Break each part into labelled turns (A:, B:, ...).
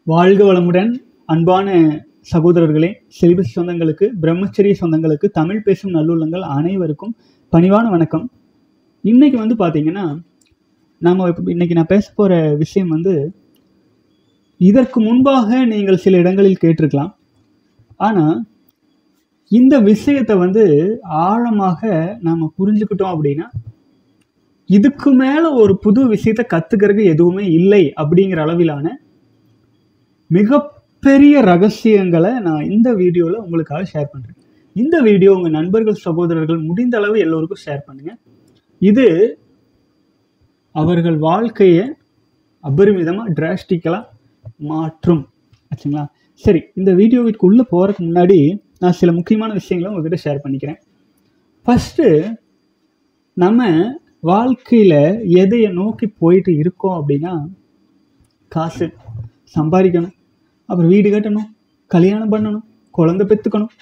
A: வாழ்க வளமுடன். அன்பான சகோதரர்களே, செலிபஸ் சொந்தங்களுக்கு, பிரம்மச்சரிய சொந்தங்களுக்கு, தமிழ் பேசும் நல்லுள்ளங்கள் அனைவருக்கும் பணிவான வணக்கம். இன்னைக்கு பார்த்தீங்கன்னா, இன்னைக்கு நான் பேச போகிற விஷயம் இதற்கு முன்பாக நீங்கள் சில இடங்களில் கேட்டிருக்கலாம். ஆனால் இந்த விஷயத்தை ஆழமாக நாம் புரிஞ்சுக்கிட்டோம் அப்படின்னா, இதுக்கு மேலே ஒரு புது விஷயத்தை கற்றுக்கிறதுக்கு எதுவுமே இல்லை அப்படிங்கிற அளவிலான மிகப்பெரிய ரகசியங்களை நான் இந்த வீடியோவில் உங்களுக்காக ஷேர் பண்ணுறேன். இந்த வீடியோ உங்கள் நண்பர்கள், சகோதரர்கள் முடிந்த அளவு எல்லோருக்கும் ஷேர் பண்ணுங்கள். இது அவர்கள் வாழ்க்கையை அபரிமிதமாக டிராஸ்டிக்கலாக மாற்றும். ஆச்சுங்களா? சரி, இந்த வீடியோவிற்கு உள்ளே போகிறதுக்கு முன்னாடி நான் சில முக்கியமான விஷயங்களை உங்ககிட்ட ஷேர் பண்ணிக்கிறேன். ஃபஸ்ட்டு, நம்ம வாழ்க்கையில் எதையை நோக்கி போயிட்டு இருக்கோம் அப்படின்னா, காசு சம்பாதிக்கணும், அப்புறம் வீடு கட்டணும், கல்யாணம் பண்ணணும், குழந்தை பெற்றுக்கணும்.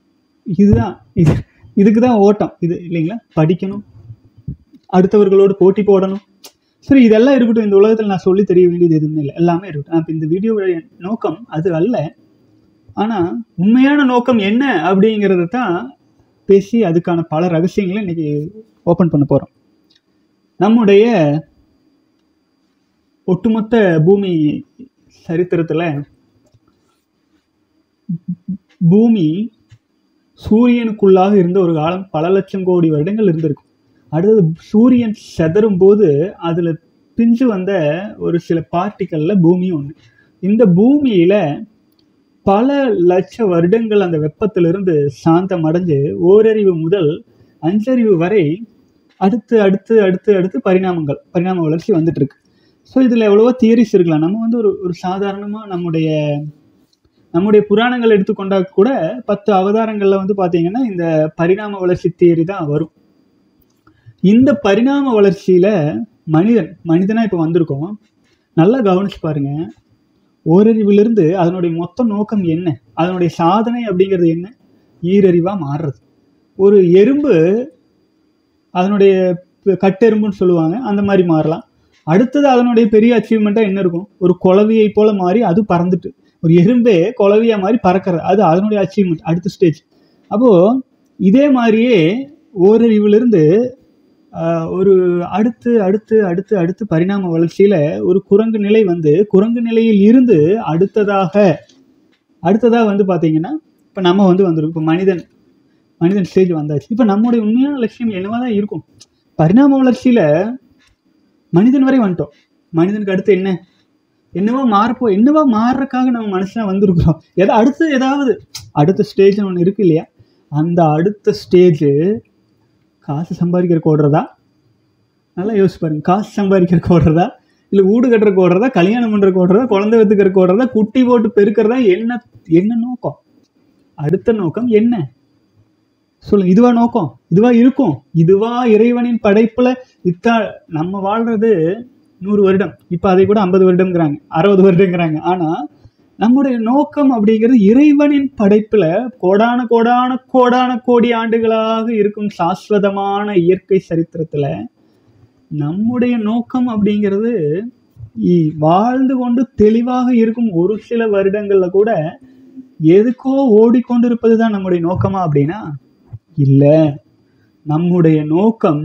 A: இதுக்கு தான் ஓட்டம் இது இல்லைங்களா? படிக்கணும், அடுத்தவர்களோடு போட்டி போடணும். சரி, இதெல்லாம் இருக்கட்டும். இந்த உலகத்தில் நான் சொல்லி தெரிய வேண்டியது எதுவுமே இல்லை, எல்லாமே இருக்கட்டும். இப்போ இந்த வீடியோவுடைய நோக்கம் அது அல்ல. ஆனால் உண்மையான நோக்கம் என்ன அப்படிங்கிறத தான் பேசி அதுக்கான பல ரகசியங்களை இன்னைக்கு ஓப்பன் பண்ண போகிறோம். நம்முடைய ஒட்டுமொத்த பூமி சரித்திரத்தில் பூமி சூரியனுக்குள்ளாக இருந்த ஒரு காலம் பல லட்சம் கோடி வருடங்கள் இருந்திருக்கும். அடுத்தது சூரியன் செதறும் போது அதில் பிஞ்சு வந்த ஒரு சில பார்ட்டிக்கலில் பூமியும் ஒன்று. இந்த பூமியில் பல லட்ச வருடங்கள் அந்த வெப்பத்திலிருந்து சாந்தம் அடைஞ்சு ஓரறிவு முதல் 5 அறிவு வரை அடுத்து அடுத்து அடுத்து அடுத்து பரிணாம வளர்ச்சி வந்துட்டு இருக்கு. ஸோ இதில் எவ்வளவோ தியரிஸ் இருக்கலாம். நம்ம ஒரு சாதாரணமாக நம்முடைய புராணங்கள் எடுத்துக்கொண்டா கூட 10 அவதாரங்களில் பார்த்தீங்கன்னா இந்த பரிணாம வளர்ச்சி தியரி தான் வரும். இந்த பரிணாம வளர்ச்சியில் மனிதனாக இப்போ வந்திருக்கோம். நல்லா கவனிச்சு பாருங்க. ஓரறிவிலிருந்து அதனுடைய மொத்த நோக்கம் என்ன, அதனுடைய சாதனை அப்படிங்கிறது என்ன? ஈரறிவாக மாறுறது. ஒரு எறும்பு அதனுடைய கட்டெரும்புன்னு சொல்லுவாங்க, அந்த மாதிரி மாறலாம். அடுத்தது அதனுடைய பெரிய அச்சீவ்மெண்ட்டாக என்ன இருக்கும்? ஒரு குளவியை போல மாறி அது பறந்துட்டு, ஒரு எறும்பே குளவியாக மாதிரி பறக்கிறது, அது அதனுடைய அச்சீவ்மெண்ட், அடுத்த ஸ்டேஜ். அப்போது இதே மாதிரியே ஓரறிவிலிருந்து ஒரு அடுத்து அடுத்து அடுத்து அடுத்து பரிணாம வளர்ச்சியில் ஒரு குரங்கு நிலை குரங்கு நிலையில் இருந்து அடுத்ததாக பார்த்தீங்கன்னா இப்போ நம்ம வந்திருக்கோம். இப்போ மனிதன் ஸ்டேஜ் வந்தாச்சு. இப்போ நம்முடைய உண்மையான லட்சியம் என்னவா தான் இருக்கும்? பரிணாம வளர்ச்சியில் மனிதன் வரை வந்துட்டோம். மனிதனுக்கு அடுத்து என்னவா மாறுறதுக்காக நம்ம மனுஷனாக வந்திருக்கிறோம். ஏதாவது அடுத்த ஸ்டேஜ்னு ஒன்று இருக்கு இல்லையா? அந்த அடுத்த ஸ்டேஜு காசு சம்பாதிக்கிறக்கு ஓடுறதா? நல்லா யோசிச்சு பாருங்க. காசு சம்பாதிக்கிறக்கு ஓடுறதா, இல்லை வீடு கட்டுறக்கு ஓடுறதா, கல்யாணம் பண்ணுறக்கு ஓடுறதா, குழந்தை வெத்துக்கிறக்கு ஓடுறதா, குட்டி போட்டு பெருக்கிறதா? என்ன நோக்கம்? அடுத்த நோக்கம் என்ன சொல்லுங்க. இதுவா நோக்கம்? இதுவா இருக்கும்? இதுவா இறைவனின் படைப்புல? நம்ம வாழ்றது 100 வருடம், இப்போ அதை கூட 50 வருடம்ங்கிறாங்க, 60 வருடங்கிறாங்க. ஆனா நம்முடைய நோக்கம் அப்படிங்கிறது இறைவனின் படைப்புல கோடான கோடான கோடான கோடி ஆண்டுகளாக இருக்கும் சாஸ்வதமான இயற்கை சரித்திரத்துல நம்முடைய நோக்கம் அப்படிங்கிறது வாழ்ந்து கொண்டு தெளிவாக இருக்கும் ஒரு சில வருடங்கள்ல கூட எதுக்கோ ஓடிக்கொண்டிருப்பது தான் நம்முடைய நோக்கமா அப்படின்னா இல்லை. நம்முடைய நோக்கம்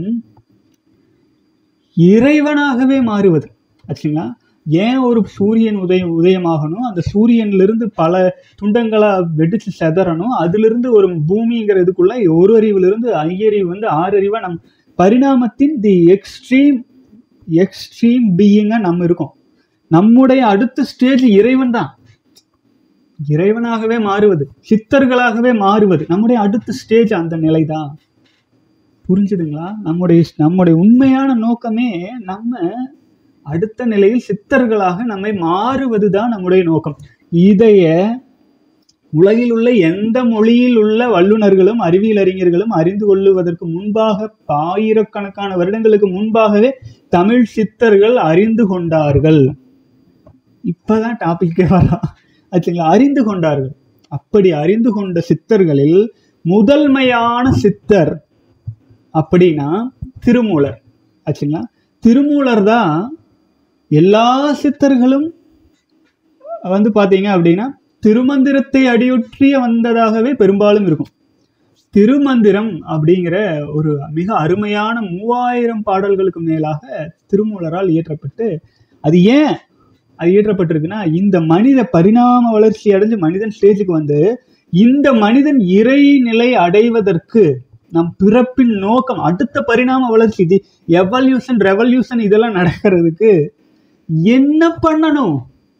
A: இறைவனாகவே மாறுவது. ஆச்சுங்களா? ஏன் ஒரு சூரியன் உதயமாகணும், அந்த சூரியன்லேருந்து பல துண்டங்களா வெடிச்சு செதறணும், அதிலிருந்து ஒரு பூமிங்கிறதுக்குள்ள ஒரு அறிவிலிருந்து 5 அறிவு 6 அறிவா நம் பரிணாமத்தின் தி எக்ஸ்ட்ரீம் பீயிங்கா நம்ம இருக்கோம். நம்முடைய அடுத்த ஸ்டேஜ் இறைவன் தான். இறைவனாகவே மாறுவது, சித்தர்களாகவே மாறுவது நம்முடைய அடுத்த ஸ்டேஜ். அந்த நிலை தான். புரிஞ்சுதுங்களா? நம்முடைய உண்மையான நோக்கமே நம்ம அடுத்த நிலையில் சித்தர்களாக நம்மை மாறுவது தான் நம்முடைய நோக்கம். இதைய உலகில் உள்ள எந்த மொழியில் உள்ள வல்லுநர்களும் அறிவியல் அறிஞர்களும் அறிந்து கொள்ளுவதற்கு முன்பாக, ஆயிரக்கணக்கான வருடங்களுக்கு முன்பாகவே தமிழ் சித்தர்கள் அறிந்து கொண்டார்கள். இப்பதான் டாபிக்கே வரா. ஆச்சுங்களா? அறிந்து கொண்டார்கள். அப்படி அறிந்து கொண்ட சித்தர்களில் முதன்மையான சித்தர் அப்படின்னா திருமூலர். ஆச்சுங்களா? திருமூலர் தான் எல்லா சித்தர்களும் வந்து பார்த்தீங்க அப்படின்னா திருமந்திரத்தை அடியொற்றிய வந்ததாகவே பெரும்பாலும் இருக்கும். திருமந்திரம் அப்படிங்கிற ஒரு மிக அருமையான 3000 பாடல்களுக்கு மேலாக திருமூலரால் இயற்றப்பட்டு, அது ஏன் அது இயற்றப்பட்டிருக்குன்னா, இந்த மனித பரிணாம வளர்ச்சி அடைஞ்சு மனிதன் ஸ்டேஜுக்கு வந்து இந்த மனிதன் இறைநிலை அடைவதற்கு நம் பிறப்பின் நோக்கம், அடுத்த பரிணாம வளர்ச்சி, இது எவல்யூஷன் ரெவல்யூஷன் இதெல்லாம் நடக்கிறதுக்கு என்ன பண்ணணும்,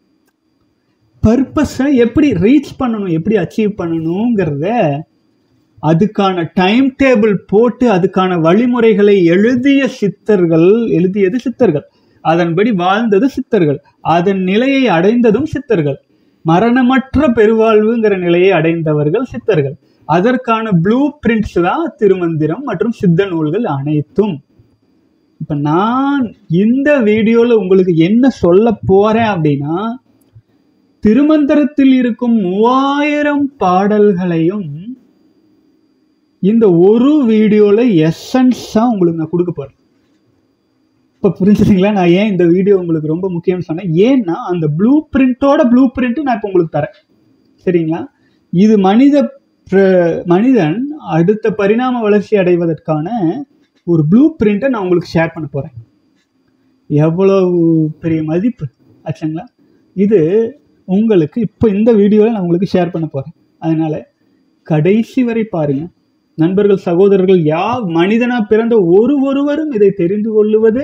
A: பர்பஸை எப்படி ரீச் பண்ணணும், எப்படி அச்சீவ் பண்ணணுங்கிறத அதுக்கான டைம் டேபிள் போட்டு அதுக்கான வழிமுறைகளை எழுதியது சித்தர்கள், அதன்படி வாழ்ந்தது சித்தர்கள், அதன் நிலையை அடைந்ததும் சித்தர்கள், மரணமற்ற பெருவாழ்வுங்கிற நிலையை அடைந்தவர்கள் சித்தர்கள். அதற்கான ப்ளூ பிரிண்ட்ஸ் தான் திருமந்திரம் மற்றும் சித்த நூல்கள் அனைத்தும். இப்ப நான் இந்த வீடியோல உங்களுக்கு என்ன சொல்ல போறேன் அப்படின்னா, திருமந்திரத்தில் இருக்கும் 3000 பாடல்களையும் இந்த ஒரு வீடியோல எசன்ஸா உங்களுக்கு நான் கொடுக்க போறேன். இப்ப புரிஞ்சுதுங்களா நான் ஏன் இந்த வீடியோ உங்களுக்கு ரொம்ப முக்கியம்னு சொன்னேன்? ஏன்னா அந்த ப்ளூ பிரிண்ட் நான் இப்ப உங்களுக்கு தரேன். சரிங்களா? இது மனிதன் அடுத்த பரிணாம வளர்ச்சி அடைவதற்கான ஒரு ப்ளூ பிரிண்ட்டை நான் உங்களுக்கு ஷேர் பண்ண போறேன். எவ்வளவு பெரிய மதிப்பு ஆச்சுங்களா? இது உங்களுக்கு இப்போ இந்த வீடியோவில் நான் உங்களுக்கு ஷேர் பண்ண போறேன். அதனால கடைசி வரை பாருங்க. நண்பர்கள், சகோதரர்கள், மனிதனா பிறந்த ஒருவரும் இதை தெரிந்து கொள்ளுவது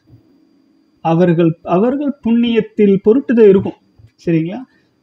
A: அவர்கள் புண்ணியத்தில் பொருட்டுதான் இருக்கும். சரிங்களா?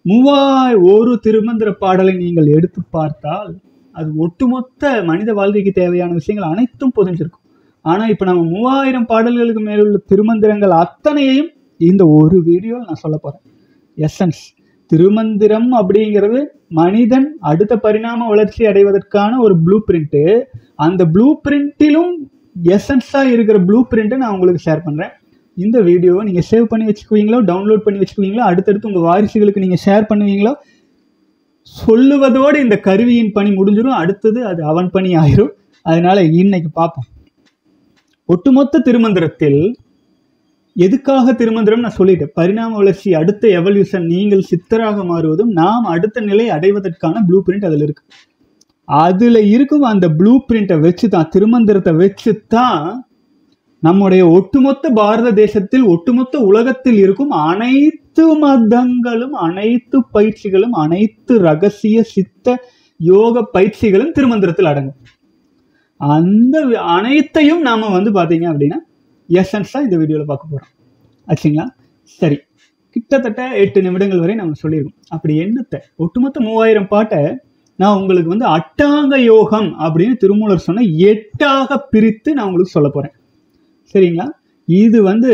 A: ஒரு திருமந்திர பாடலை நீங்கள் எடுத்து பார்த்தால் அது ஒட்டுமொத்த மனித வாழ்க்கைக்கு தேவையான விஷயங்கள் அனைத்தும் பொதிஞ்சிருக்கும். ஆனா இப்ப நம்ம 3000 பாடல்களுக்கு மேலுள்ள திருமந்திரங்கள் அத்தனையையும் இந்த ஒரு வீடியோவில் நான் சொல்ல போறேன். எசன்ஸ் திருமந்திரம் அப்படிங்கிறது மனிதன் அடுத்த பரிணாம வளர்ச்சி அடைவதற்கான ஒரு ப்ளூ பிரிண்ட். அந்த ப்ளூ பிரிண்டிலும் எசன்ஸா இருக்கிற ப்ளூ பிரிண்ட்டை நான் உங்களுக்கு ஷேர் பண்றேன். இந்த வீடியோவை நீங்க சேவ் பண்ணி வச்சுக்குவீங்களோ, டவுன்லோட் பண்ணி வச்சுக்குவீங்களோ, அடுத்தடுத்து உங்க வாரிசுகளுக்கு நீங்க ஷேர் பண்ணுவீங்களோ, சொல்லுவதோடு இந்த கருவியின் பணி முடிஞ்சிடும். அடுத்தது அது அவன் பணி ஆயிரும். அதனால இன்னைக்கு பார்ப்போம். ஒட்டுமொத்த திருமந்திரத்தில் எதுக்காக திருமந்திரம் நான் சொல்லிட்டேன். பரிணாம வளர்ச்சி, அடுத்த எவல்யூஷன், நீங்கள் சித்தராக மாறுவதும் நாம் அடுத்த நிலை அடைவதற்கான ப்ளூ பிரிண்ட் அதில் இருக்கு. அதுல இருக்கும் அந்த ப்ளூ பிரிண்ட்டை வச்சுதான், திருமந்திரத்தை வச்சுதான் நம்முடைய ஒட்டுமொத்த பாரத தேசத்தில், ஒட்டுமொத்த உலகத்தில் இருக்கும் அனைத்து மதங்களும், அனைத்து பயிற்சிகளும், அனைத்து ரகசிய சித்த யோக பயிற்சிகளும் திருமந்திரத்தில் அடங்கும். அந்த அனைத்தையும் நாம வந்து பாத்தீங்க அப்படின்னா எசன்ஸா இந்த வீடியோல பார்க்க போறோம். ஆச்சுங்களா? சரி, கிட்டத்தட்ட 8 நிமிடங்கள் வரை நம்ம சொல்லியிருக்கோம். அப்படி என்னத்தை ஒட்டுமொத்த 3000 பாட்டை நான் உங்களுக்கு வந்து அட்டாங்க யோகம் அப்படின்னு திருமூலர் சொன்ன 8ஆக பிரித்து நான் உங்களுக்கு சொல்ல போறேன். சரிங்களா? இது வந்து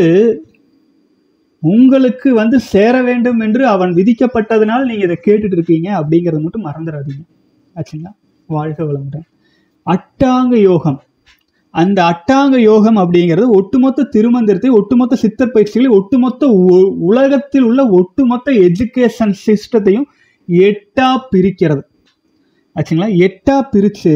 A: உங்களுக்கு வந்து சேர வேண்டும் என்று அவன் விதிக்கப்பட்டதுனால நீங்க இதை கேட்டுட்டு இருக்கீங்க அப்படிங்கறத மட்டும் மறந்துடாதீங்க. ஆச்சுங்களா? வாழ்க வளமுடன். அட்டாங்க யோகம், அந்த அட்டாங்க யோகம் அப்படிங்கிறது ஒட்டுமொத்த திருமந்திரத்தை, ஒட்டுமொத்த சித்தர் பயிற்சிகளை, ஒட்டுமொத்த உலகத்தில் உள்ள ஒட்டுமொத்த எஜுகேஷன் சிஸ்டத்தையும் 8ஆ பிரிக்கிறது. ஆச்சுங்களா? 8ஆ பிரிச்சு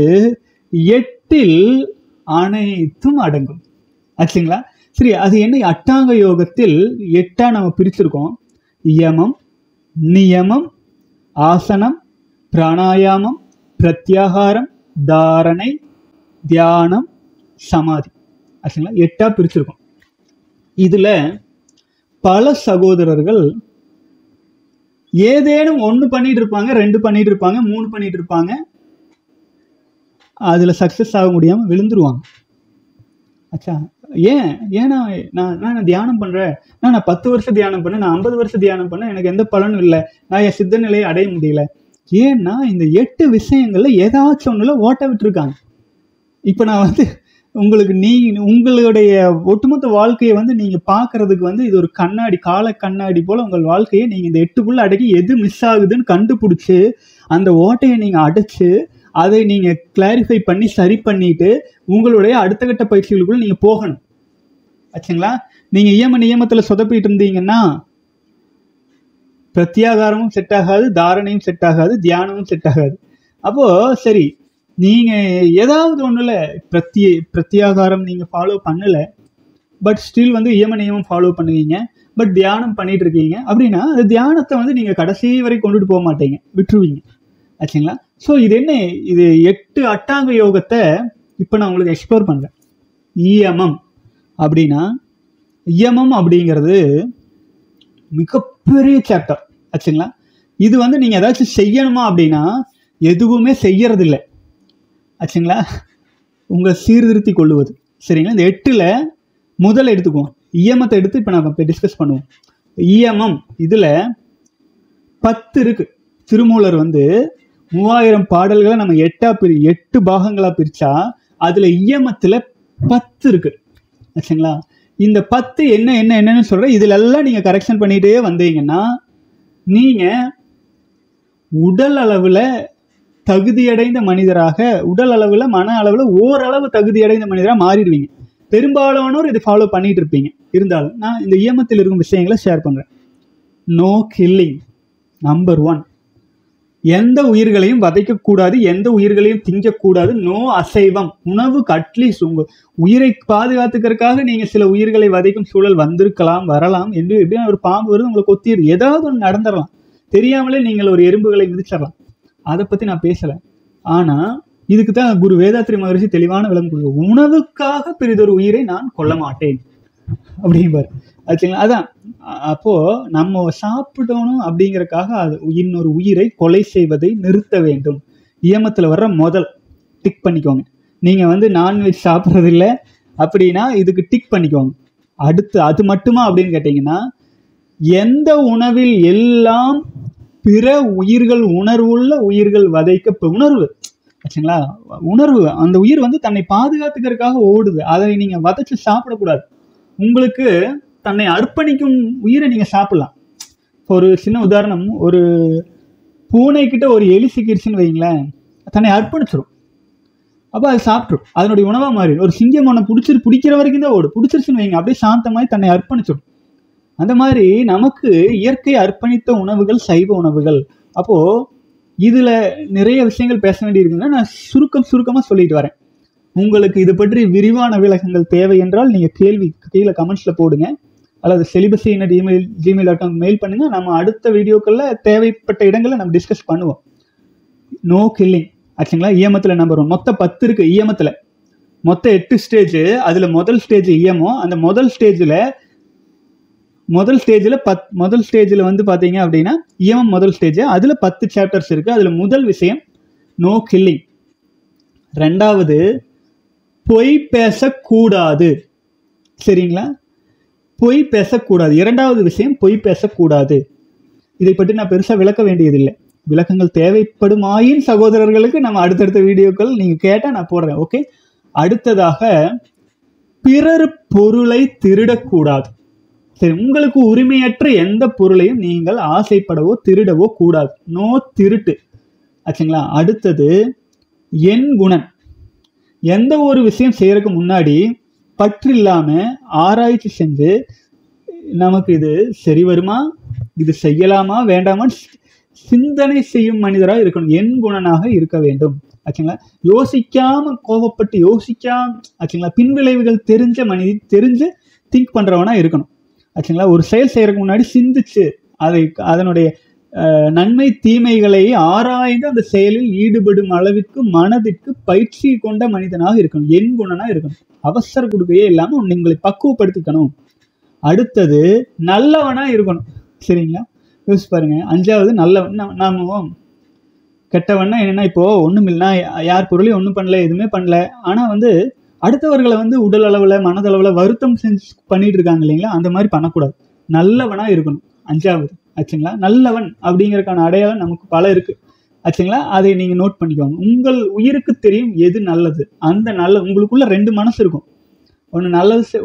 A: 8இல் அனைத்தும் அடங்கும். ஆச்சுங்களா? சரி, அது என்ன? அட்டாங்க யோகத்தில் 8ஆ நம்ம பிரிச்சிருக்கோம். யமம், நியமம், ஆசனம், பிராணாயாமம், பிரத்யாகாரம், தாரணை, தியானம், சமாதி. ஆச்சுங்களா? 8ஆ பிரிச்சிருக்கோம். இதுல பல சகோதரர்கள் ஏதேனும் 1 பண்ணிட்டு இருப்பாங்க, 2 பண்ணிட்டு இருப்பாங்க, 3 பண்ணிட்டு இருப்பாங்க. அதுல சக்சஸ் ஆக முடியாம விழுந்துருவாங்க. ஆச்சா? ஏன்னா நான் தியானம் பண்றேன், நான் 10 வருஷம் தியானம் பண்ணேன், நான் 50 வருஷம் தியானம் பண்ணேன், எனக்கு எந்த பலனும் இல்லை, நான் என் சித்த நிலையை அடைய முடியல. ஏன்னா இந்த 8 விஷயங்கள்ல ஏதாச்சும் ஒண்ணுல ஓட்ட விட்டுருக்காங்க. இப்ப நான் வந்து உங்களுக்கு உங்களுடைய ஒட்டுமொத்த வாழ்க்கையை வந்து நீங்க பாக்குறதுக்கு வந்து இது ஒரு கண்ணாடி, கால கண்ணாடி போல உங்கள் வாழ்க்கையை நீங்க இந்த 8க்குள்ள அடக்கி எது மிஸ் ஆகுதுன்னு கண்டுபிடிச்சு அந்த ஓட்டையை நீங்க அடைச்சு அதை நீங்க கிளாரிஃபை பண்ணி சரி பண்ணிட்டு உங்களுடைய அடுத்த கட்ட பயிற்சிகளுக்குள்ள நீங்க போகணும். ஆச்சுங்களா? நீங்க நியமத்துல சொதப்பிட்டு இருந்தீங்கன்னா பிரத்யாகாரமும் செட் ஆகாது, தாரணையும் செட் ஆகாது, தியானமும் செட் ஆகாது. அப்போ சரி, நீங்க ஏதாவது ஒண்ணுல பிரத்யாகாரம் நீங்க ஃபாலோ பண்ணல, பட் ஸ்டில் வந்து நியமம் ஃபாலோ பண்ணுவீங்க. பட் தியானம் பண்ணிட்டு இருக்கீங்க அப்படின்னா அந்த தியானத்தை வந்து நீங்க கடைசி வரை கொண்டுட்டு போக மாட்டீங்க, விட்டுருவீங்க ஆச்சுங்களா. ஸோ இது என்ன, இது 8 அட்டாங்க யோகத்தை இப்போ நான் உங்களுக்கு எக்ஸ்ப்ளோர் பண்றேன். இயமம் அப்படின்னா, இயமம் அப்படிங்கிறது மிகப்பெரிய சாப்டர் ஆச்சுங்களா. இது வந்து நீங்க ஏதாச்சும் செய்யணுமா அப்படின்னா எதுவுமே செய்யறது இல்லை ஆச்சுங்களா. உங்களை சீர்திருத்தி கொள்ளுவது சரிங்களா. இந்த 8ல் முதல் எடுத்துக்குவோம், இயமத்தை எடுத்து இப்போ நம்ம டிஸ்கஸ் பண்ணுவோம். இயமம் இதுல 10 இருக்கு. திருமூலர் வந்து 3000 பாடல்களை நம்ம 8 பாகங்களா பிரிச்சா அதுல இயமத்துல 10 இருக்கு ஆச்சுங்களா. இந்த 10 என்னன்னு சொல்றேன். இதுல எல்லாம் நீங்க கரெக்ஷன் பண்ணிட்டே வந்தீங்கன்னா நீங்க உடல் அளவுல தகுதியடைந்த மனிதராக, உடல் அளவுல மன அளவுல ஓரளவு தகுதியடைந்த மனிதராக மாறிடுவீங்க. பெரும்பாலானோர் இதை ஃபாலோ பண்ணிட்டு இருப்பீங்க. இருந்தாலும் நான் இந்த இயமத்தில் இருக்கும் விஷயங்களை ஷேர் பண்றேன். No killing, number 1. எந்த உயிர்களையும் வதைக்கக்கூடாது, எந்த உயிர்களையும் திங்கக்கூடாது. நோ அசைவம், உணவுக்கு அட்லீஸ்ட் உங்க உயிரை பாதுகாத்துக்கிறதுக்காக நீங்க சில உயிர்களை வதைக்கும் சூழல் வந்திருக்கலாம், வரலாம். என்று எப்படின்னா ஒரு பாம்பு வருது உங்களுக்கு கொத்திடுது, ஏதாவது ஒன்று நடந்துடலாம், தெரியாமலே நீங்கள் ஒரு எறும்புகளை மிதிச்சிடலாம். அதை பத்தி நான் பேசல. ஆனா இதுக்கு தான் குரு வேதாத்ரி மகரிஷி தெளிவான விளக்கம் கொடுக்க, உணவுக்காக பெரிதொரு உயிரை நான் கொல்ல மாட்டேன் அப்படிம்பாரு ஆச்சுங்களா. அதான் அப்போ நம்ம சாப்பிடணும் அப்படிங்கறக்காக அது இன்னொரு உயிரை கொலை செய்வதை நிறுத்த வேண்டும். இயமத்துல வர்ற முதல் டிக் பண்ணிக்கோங்க. நீங்க வந்து நான்வெஜ் சாப்பிட்றது இல்லை அப்படின்னா இதுக்கு டிக் பண்ணிக்கோங்க. அடுத்து அது மட்டுமா அப்படின்னு கேட்டீங்கன்னா, எந்த உணவில் எல்லாம் பிற உயிர்கள், உணர்வுள்ள உயிர்கள் வதைக்க, உணர்வு ஆச்சுங்களா, உணர்வு, அந்த உயிர் வந்து தன்னை பாதுகாத்துக்கிறதுக்காக ஓடுது, அதை நீங்க வதைச்சு சாப்பிடக்கூடாது. உங்களுக்கு தன்னை அர்ப்பணிக்கும் உயிரை நீங்க சாப்பிடலாம். ஒரு சின்ன உதாரணம், ஒரு பூனை கிட்ட ஒரு எலி சிக்கிருச்சுன்னு வைங்களேன், தன்னை அர்ப்பணிச்சிடும், அப்போ அது சாப்பிட்ரும், அதனுடைய உணவா மாறிடும். ஒரு சிங்கம் ஒன்று பிடிக்கிற வரைக்கும் தான் ஓடும், பிடிச்சிருச்சுன்னு வைங்க அப்படியே சாந்தமாய் தன்னை அர்ப்பணிச்சிடும். அந்த மாதிரி நமக்கு இயற்கை அர்ப்பணித்த உணவுகள் சைவ உணவுகள். அப்போ இதுல நிறைய விஷயங்கள் பேச வேண்டி இருக்குன்னா நான் சுருக்கமா சொல்லிட்டு வரேன். உங்களுக்கு இது பற்றி விரிவான விளக்கங்கள் தேவை என்றால் நீங்க கேள்வி கீழே கமெண்ட்ஸ்ல போடுங்க, அல்லது celibacy@gmail.com மெயில் பண்ணுங்க. நம்ம அடுத்த வீடியோக்கள்ல தேவைப்பட்ட இடங்களை நம்ம டிஸ்கஸ் பண்ணுவோம். நோ கில்லிங் ஆச்சுங்களா. இயமத்துல நம்பர் 1 மொத்தம் 10 இருக்கு. இயமத்துல மொத்தம் 8 ஸ்டேஜ். அதுல முதல் ஸ்டேஜ் இயமம். அந்த முதல் ஸ்டேஜில் வந்து பார்த்தீங்க அப்படின்னா இயமம் முதல் ஸ்டேஜ். அதில் 10 சாப்டர்ஸ் இருக்குது. அதில் முதல் விஷயம் நோ கில்லிங். 2வது பொய் பேசக்கூடாது சரிங்களா, பொய் பேசக்கூடாது. 2வது விஷயம் பொய் பேசக்கூடாது. இதை பற்றி நான் பெருசாக விளக்க வேண்டியதில்லை. விளக்கங்கள் தேவைப்படுமாயின் சகோதரர்களுக்கு நம்ம அடுத்தடுத்த வீடியோக்கள் நீங்கள் கேட்டால் நான் போடுறேன். ஓகே. அடுத்ததாக பிறர் பொருளை திருடக்கூடாது. சரி, உங்களுக்கு உரிமையற்ற எந்த பொருளையும் நீங்கள் ஆசைப்படவோ திருடவோ கூடாது. நோ திருட்டு ஆச்சுங்களா. அடுத்தது என் குணன். எந்த ஒரு விஷயம் செய்யறதுக்கு முன்னாடி பற்று இல்லாம ஆராய்ச்சி செஞ்சு நமக்கு இது சரி வருமா, இது செய்யலாமா வேண்டாமான்னு சிந்தனை செய்யும் மனிதராக இருக்கணும். என் குணனாக இருக்க வேண்டும் ஆச்சுங்களா. யோசிக்காம கோபப்பட்டு யோசிக்காம ஆச்சுங்களா, பின்விளைவுகள் தெரிஞ்சு திங்க் பண்றவனா இருக்கணும் ஆச்சுங்களா. ஒரு செயல் செய்யறதுக்கு முன்னாடி சிந்திச்சு அதனுடைய நன்மை தீமைகளை ஆராய்ந்து அந்த செயலில் ஈடுபடும் அளவிற்கு மனதிற்கு பயிற்சி கொண்ட மனிதனாக இருக்கணும். என் குணனா இருக்கணும். அவசர கொடுக்கையே இல்லாம உங்களை பக்குவப்படுத்திக்கணும். அடுத்தது நல்லவனா இருக்கணும் சரிங்களா. யோசிச்சு பாருங்க. 5வது நல்லவன். நாம கெட்டவன்னா என்னன்னா, இப்போ ஒண்ணும் இல்லைன்னா யார் பொருளையும் ஒன்றும் பண்ணல, எதுவுமே பண்ணல, ஆனா வந்து அடுத்தவர்களை வந்து உடல் அளவுல மனதளவுல வருத்தம் செஞ்சு பண்ணிட்டு இருக்காங்க இல்லைங்களா, அந்த மாதிரி பண்ணக்கூடாது. நல்லவனா இருக்கணும் 5வது ஆச்சுங்களா. நல்லவன் அப்படிங்கறதுக்கான அடையாளம் நமக்கு பல இருக்கு ஆச்சுங்களா. அதை நீங்க நோட் பண்ணிக்கோங்க. உங்கள் உயிருக்கு தெரியும் எது நல்லது. அந்த உங்களுக்குள்ள 2 மனசு இருக்கும். ஒன்று நல்லது,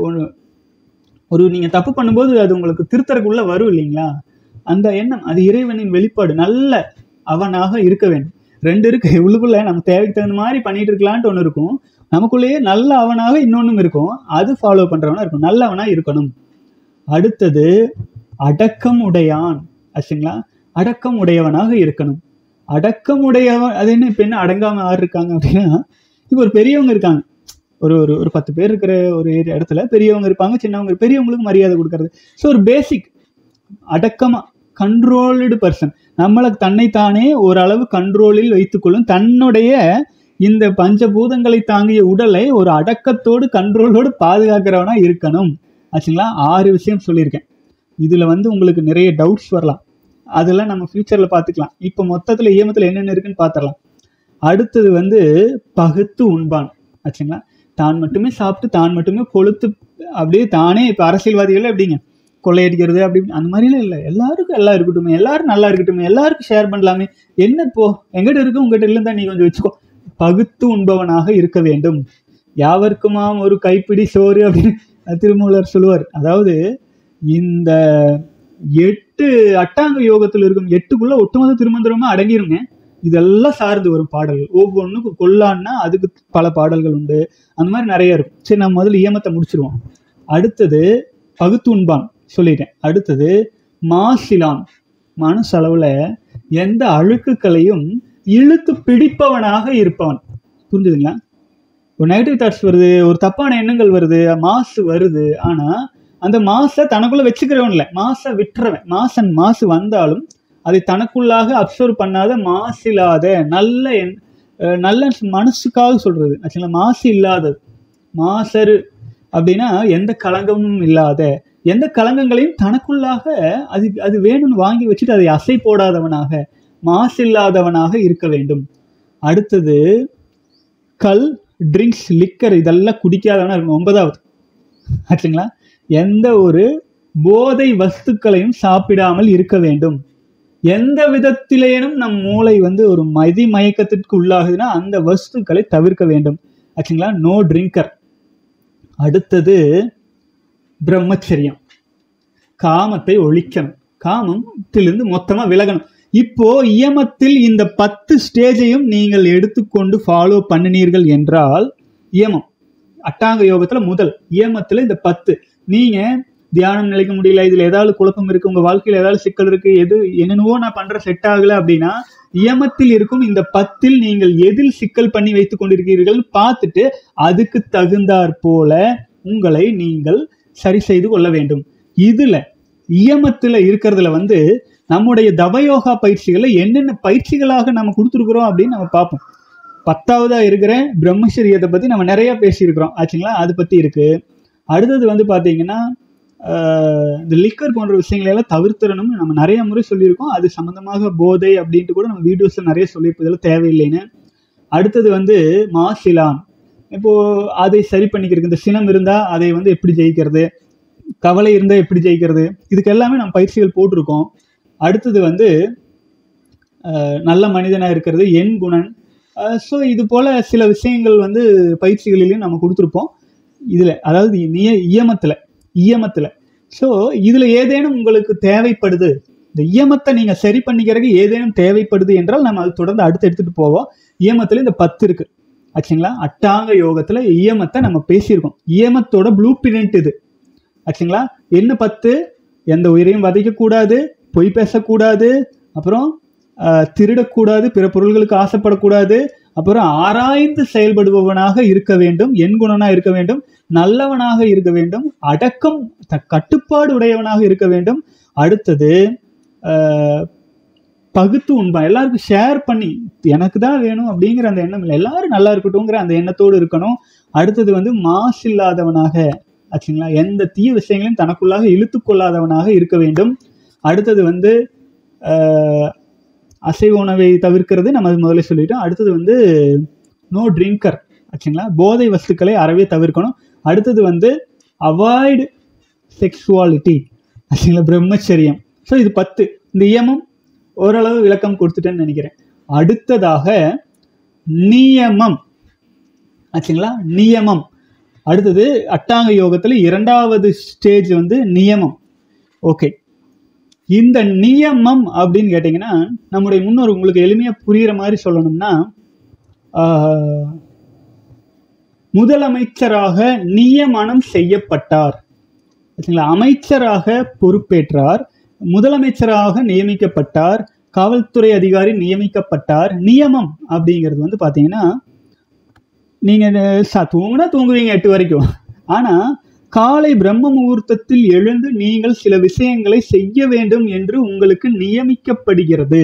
A: ஒரு நீங்க தப்பு பண்ணும்போது அது உங்களுக்கு திருத்தறக்குள்ள வரும் இல்லைங்களா, அந்த எண்ணம் அது இறைவனின் வெளிப்பாடு. நல்ல அவனாக இருக்க வேண்டும். 2 இருக்கு உள்ளுக்குள்ள. நம்ம தேவைக்கு தகுந்த மாதிரி பண்ணிட்டு இருக்கலான்ட்டு ஒன்று இருக்கும், நமக்குள்ளேயே நல்ல அவனாக இன்னொன்னும் இருக்கும். அது ஃபாலோ பண்றவனா இருக்கும், நல்லவனா இருக்கணும். அடுத்தது அடக்கம் உடையான் ஆச்சுங்களா. அடக்கம் உடையவனாக இருக்கணும். அடக்கம் உடையவன் அது என்ன, இப்ப என்ன அடங்காம யார் இருக்காங்க அப்படின்னா, இப்போ ஒரு பெரியவங்க இருக்காங்க, ஒரு ஒரு ஒரு 10 பேர் இருக்கிற ஒரு இடத்துல பெரியவங்க இருப்பாங்க, சின்னவங்க, பெரியவங்களுக்கு மரியாதை கொடுக்கறது. ஸோ ஒரு பேசிக் அடக்கமா கண்ட்ரோல்டு பர்சன், நம்மளை தன்னைத்தானே ஓரளவு கண்ட்ரோலில் வைத்துக்கொள்ளும், தன்னுடைய இந்த பஞ்சபூதங்களை தாங்கிய உடலை ஒரு அடக்கத்தோடு கண்ட்ரோலோடு பாதுகாக்கிறவனா இருக்கணும். ஆச்சுங்களா? 6 விஷயம் சொல்லியிருக்கேன். இதுல வந்து உங்களுக்கு நிறைய டவுட்ஸ் வரலாம், அதெல்லாம் நம்ம ஃபியூச்சர்ல பார்த்துக்கலாம். இப்போ மொத்தத்துல ஈமத்துல என்னென்ன இருக்குன்னு பார்த்துடலாம். அடுத்தது வந்து பகுத்து உண்பான். ஆச்சுங்களா? தான் மட்டுமே சாப்பிட்டு தான் மட்டுமே கொளுத்து அப்படியே தானே. இப்போ அரசியல்வாதிகள் எப்படிங்க கொள்ளையடிக்கிறது அப்படி அந்த மாதிரிலாம் இல்லை. எல்லாருக்கும் எல்லாம் இருக்கட்டுமே, எல்லாரும் நல்லா இருக்கட்டுமே, எல்லாருக்கும் ஷேர் பண்ணலாமே, என்ன இப்போ எங்கிட்ட இருக்கு உங்ககிட்ட இல்லைன்னு நீ கொஞ்சம் வச்சுக்கோ. பகுத்து உண்பவனாக இருக்க வேண்டும். யாவருக்குமாம் ஒரு கைப்பிடி சோறு அப்படின்னு திருமூலர் சொல்லுவார். அதாவது இந்த 8 அட்டாங்க யோகத்தில் இருக்கும் 8க்குள்ள ஒட்டுமொத்த திருமந்திரமா அடங்கிருங்க. இதெல்லாம் சார்ந்து வரும் பாடல்கள். ஒவ்வொன்றுக்கு கொல்லான்னா அதுக்கு பல பாடல்கள் உண்டு. அந்த மாதிரி நிறைய இருக்கும். சரி, நம்ம முதல்ல ஈமத்தை முடிச்சிருவோம். அடுத்தது பகுத்து உண்பான் சொல்லிட்டேன். அடுத்தது மாசிலான், மனசளவுல எந்த அழுக்குகளையும் இழுத்து பிடிப்பவனாக இருப்பவன். புரிஞ்சுதுங்களா? ஒரு நெகட்டிவ் தாட்ஸ் வருது, ஒரு தப்பான எண்ணங்கள் வருது, மாசு வருது, ஆனா அந்த மாசை தனக்குள்ள வச்சுக்கிறவன் இல்லை, மாசை விட்டுறவன். மாசு வந்தாலும் அதை தனக்குள்ளாக அப்சர்வ் பண்ணாத மாசில்லாத நல்ல மனசுக்காக சொல்றது. ஆக்சுவலா மாசு இல்லாதது, மாசரு அப்படின்னா எந்த களங்கமும் இல்லாத, எந்த களங்கங்களையும் தனக்குள்ளாக அது வேணும்னு வாங்கி வச்சுட்டு அதை அசை போடாதவனாக, மாசு இல்லாதவனாக இருக்க வேண்டும். அடுத்தது கல், ட்ரிங்க்ஸ், லிக்கர் இதெல்லாம் குடிக்காதவனா இருக்கணும். 9வது ஆச்சுங்களா? எந்த ஒரு போதை வஸ்துக்களையும் சாப்பிடாமல் இருக்க வேண்டும். எந்த விதத்திலேனும் நம் மூளை வந்து ஒரு மயக்கத்திற்கு உள்ளாகுதுன்னா அந்த வஸ்துக்களை தவிர்க்க வேண்டும். ஆச்சுங்களா? No drinker. அடுத்தது பிரம்மச்சரியம், காமத்தை ஒழிக்கணும், காமத்திலிருந்து மொத்தமா விலகணும். இப்போ இயமத்தில் இந்த 10 ஸ்டேஜையும் நீங்கள் எடுத்துக்கொண்டு ஃபாலோ பண்ணினீர்கள் என்றால், இயமம் அட்டாங்க யோகத்துல முதல், இயமத்துல இந்த 10 நீங்க தியானம் நிலைக்க முடியல, இதுல ஏதாவது குழப்பம் இருக்கு, உங்க வாழ்க்கையில ஏதாவது சிக்கல் இருக்கு, என்னென்னவோ நான் பண்ற செட் ஆகல அப்படின்னா, இயமத்தில் இருக்கும் இந்த 10ல் நீங்கள் எதில் சிக்கல் பண்ணி வைத்துக் கொண்டிருக்கிறீர்கள் பார்த்துட்டு அதுக்கு தகுந்தாற் போல உங்களை நீங்கள் சரி செய்து கொள்ள வேண்டும். இதுல இயமத்துல இருக்கிறதுல வந்து நம்முடைய தவயோகா பயிற்சிகளை என்னென்ன பயிற்சிகளாக நம்ம கொடுத்துருக்குறோம் அப்படின்னு நம்ம பார்ப்போம். 10வதா இருக்கிற பிரம்மச்சரியத்தை பத்தி நம்ம நிறைய பேசியிருக்கிறோம். ஆச்சுங்களா? அது பத்தி இருக்கு. அடுத்தது வந்து பாத்தீங்கன்னா இந்த லிக்கர் போன்ற விஷயங்களை எல்லாம் தவிர்த்திடணும்னு நம்ம நிறைய முறை சொல்லியிருக்கோம். அது சம்பந்தமாக போதை அப்படின்ட்டு கூட நம்ம வீடியோஸ்ல நிறைய சொல்லியிருப்போம், இதெல்லாம் தேவையில்லைன்னு. அடுத்தது வந்து மாசிலான், இப்போ அதை சரி பண்ணிக்கிறதுக்கு இந்த சினம் இருந்தா அதை வந்து எப்படி ஜெயிக்கிறது, கவலை இருந்தா எப்படி ஜெயிக்கிறது, இதுக்கு எல்லாமே நம்ம பயிற்சிகள் போட்டிருக்கோம். அடுத்தது வந்து நல்ல மனிதனா இருக்கிறது, என் குணன். ஸோ இது போல சில விஷயங்கள் வந்து பயிற்சிகளிலையும் நம்ம கொடுத்துருப்போம். இதுல அதாவது இயமத்துல ஸோ இதுல ஏதேனும் உங்களுக்கு தேவைப்படுது, இந்த இயமத்தை நீங்க சரி பண்ணிக்கிறதுக்கு ஏதேனும் தேவைப்படுது என்றால் நம்ம அது தொடர்ந்து அடுத்து எடுத்துட்டு போவோம். இயமத்துல இந்த 10 இருக்கு. ஆச்சுங்களா? அட்டாங்க யோகத்துல இயமத்தை நம்ம பேசியிருக்கோம். இயமத்தோட ப்ளூ பிரிண்ட் இது. ஆச்சுங்களா? என்ன 10? எந்த உயிரையும் வதைக்கக்கூடாது, பொய் பேசக்கூடாது, அப்புறம் திருடக்கூடாது, பிற பொருள்களுக்கு ஆசைப்படக்கூடாது, அப்புறம் ஆராய்ந்து செயல்படுபவனாக இருக்க வேண்டும், என் குணனா இருக்க வேண்டும், நல்லவனாக இருக்க வேண்டும், அடக்கம் கட்டுப்பாடு உடையவனாக இருக்க வேண்டும். அடுத்தது பகுத்து உண்பான், எல்லாருக்கும் ஷேர் பண்ணி எனக்கு தான் வேணும் அப்படிங்கிற அந்த எண்ணம் இல்லை, எல்லாரும் நல்லா இருக்கட்டும்ங்கிற அந்த எண்ணத்தோடு இருக்கணும். அடுத்தது வந்து மாசு இல்லாதவனாக, ஆச்சுங்களா? எந்த தீய விஷயங்களையும் தனக்குள்ளாக இழுத்து கொள்ளாதவனாக இருக்க வேண்டும். அடுத்தது வந்து அசைவ உணவை தவிர்க்கிறது நம்ம அது முதல்ல சொல்லிட்டோம். அடுத்தது வந்து நோ ட்ரிங்கர். ஆச்சுங்களா? போதை வஸ்துக்களை அறவே தவிர்க்கணும். அடுத்தது வந்து அவாய்டு செக்ஸுவாலிட்டி. ஆச்சுங்களா? பிரம்மச்சரியம். ஸோ இது 10. இந்த இயமம் ஓரளவு விளக்கம் கொடுத்துட்டேன்னு நினைக்கிறேன். அடுத்ததாக நியமம். ஆச்சுங்களா? நியமம். அடுத்தது அட்டாங்க யோகத்துல 2வது ஸ்டேஜ் வந்து நியமம். ஓகே, இந்த நியமம் அப்படின்னு கேட்டீங்கன்னா நம்முடைய முன்னோர் உங்களுக்கு எளிமையா புரியுற மாதிரி சொல்லணும்னா, முதலமைச்சராக நியமனம் செய்யப்பட்டார். அமைச்சராக பொறுப்பேற்றார், முதலமைச்சராக நியமிக்கப்பட்டார், காவல்துறை அதிகாரி நியமிக்கப்பட்டார். நியமம் அப்படிங்கிறது வந்து பாத்தீங்கன்னா நீங்கள் தூங்குனா தூங்குவீங்க 8 வரைக்கும். ஆனால் காலை பிரம்ம முகூர்த்தத்தில் எழுந்து நீங்கள் சில விஷயங்களை செய்ய வேண்டும் என்று உங்களுக்கு நியமிக்கப்படுகிறது.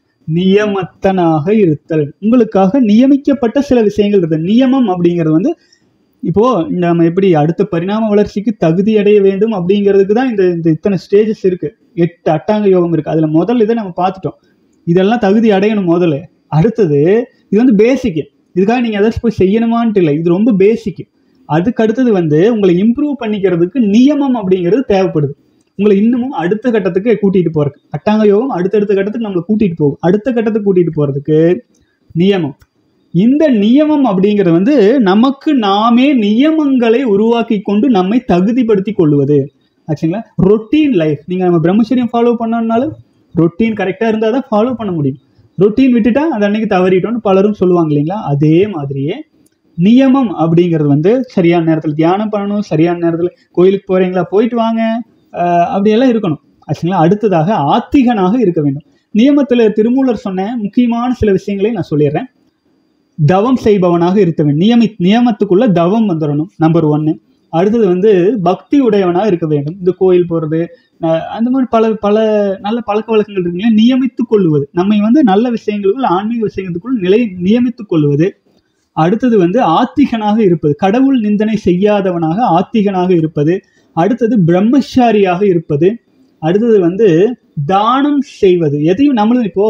A: நியமத்தனாக இருத்தல், உங்களுக்காக நியமிக்கப்பட்ட சில விஷயங்கள் இருக்குது. நியமம் அப்படிங்கிறது வந்து இப்போ நம்ம எப்படி அடுத்த பரிணாம வளர்ச்சிக்கு தகுதி அடைய வேண்டும் அப்படிங்கிறதுக்கு தான் இந்த இத்தனை ஸ்டேஜஸ் இருக்கு. 8 அட்டாங்க யோகம் இருக்கு. அதுல முதல் இதை நம்ம பார்த்துட்டோம். இதெல்லாம் தகுதி அடையணும் முதல்ல. அடுத்தது இது வந்து பேசிக். இதுக்காக நீங்க ஏதாச்சும் போய் செய்யணுமான்ட்டு இல்லை, இது ரொம்ப பேசிக். அதுக்கு அடுத்தது வந்து உங்களை இம்ப்ரூவ் பண்ணிக்கிறதுக்கு நியமம் அப்படிங்கிறது தேவைப்படுது. உங்களை இன்னமும் அடுத்த கட்டத்துக்கு கூட்டிட்டு போறதுக்கு. அட்டாங்க யோகம் அடுத்தடுத்த கட்டத்துக்கு நம்மளை கூட்டிட்டு போகும். அடுத்த கட்டத்துக்கு கூட்டிட்டு போறதுக்கு நியமம். இந்த நியமம் அப்படிங்கிறது வந்து நமக்கு நாமே நியமங்களை உருவாக்கி கொண்டு நம்மை தகுதிப்படுத்தி கொள்வது ஆச்சுங்களா. ரொட்டீன் லைஃப், நீங்க நம்ம பிரம்மச்சரியம் ஃபாலோ பண்ணனாலும் ரொட்டீன் கரெக்டா இருந்தால் தான் ஃபாலோ பண்ண முடியும். ரொட்டீன் விட்டுட்டா அது அன்னைக்கு தவறிட்டோம்னு பலரும் சொல்லுவாங்க இல்லைங்களா. அதே மாதிரியே நியமம் அப்படிங்கிறது வந்து சரியான நேரத்தில் தியானம் பண்ணணும், சரியான நேரத்தில் கோயிலுக்கு போறீங்களா போயிட்டு வாங்க, அப்படியெல்லாம் இருக்கணும் ஆச்சுங்களா. அடுத்ததாக ஆத்திகனாக இருக்க வேண்டும். நியமத்தில் திருமூலர் சொன்ன முக்கியமான சில விஷயங்களை நான் சொல்லிடுறேன். தவம் செய்பவனாக இருக்க வேண்டும். நியமத்துக்குள்ள தவம் வந்துடணும், நம்பர் 1. அடுத்தது வந்து பக்தி உடையவனாக இருக்க வேண்டும். இந்த கோயில் போறது அந்த மாதிரி பல நல்ல பழக்க வழக்கங்கள் இருக்குங்களா. நியமித்துக் கொள்வது, நம்மை வந்து நல்ல விஷயங்களுக்குள் ஆன்மீக விஷயத்துக்குள் நியமித்துக் கொள்வது. அடுத்தது வந்து ஆத்திகனாக இருப்பது, கடவுள் நிந்தனை செய்யாதவனாக ஆத்திகனாக இருப்பது. அடுத்தது பிரம்மச்சாரியாக இருப்பது. அடுத்தது வந்து தானம் செய்வது. எதையும் நம்மளும் இப்போ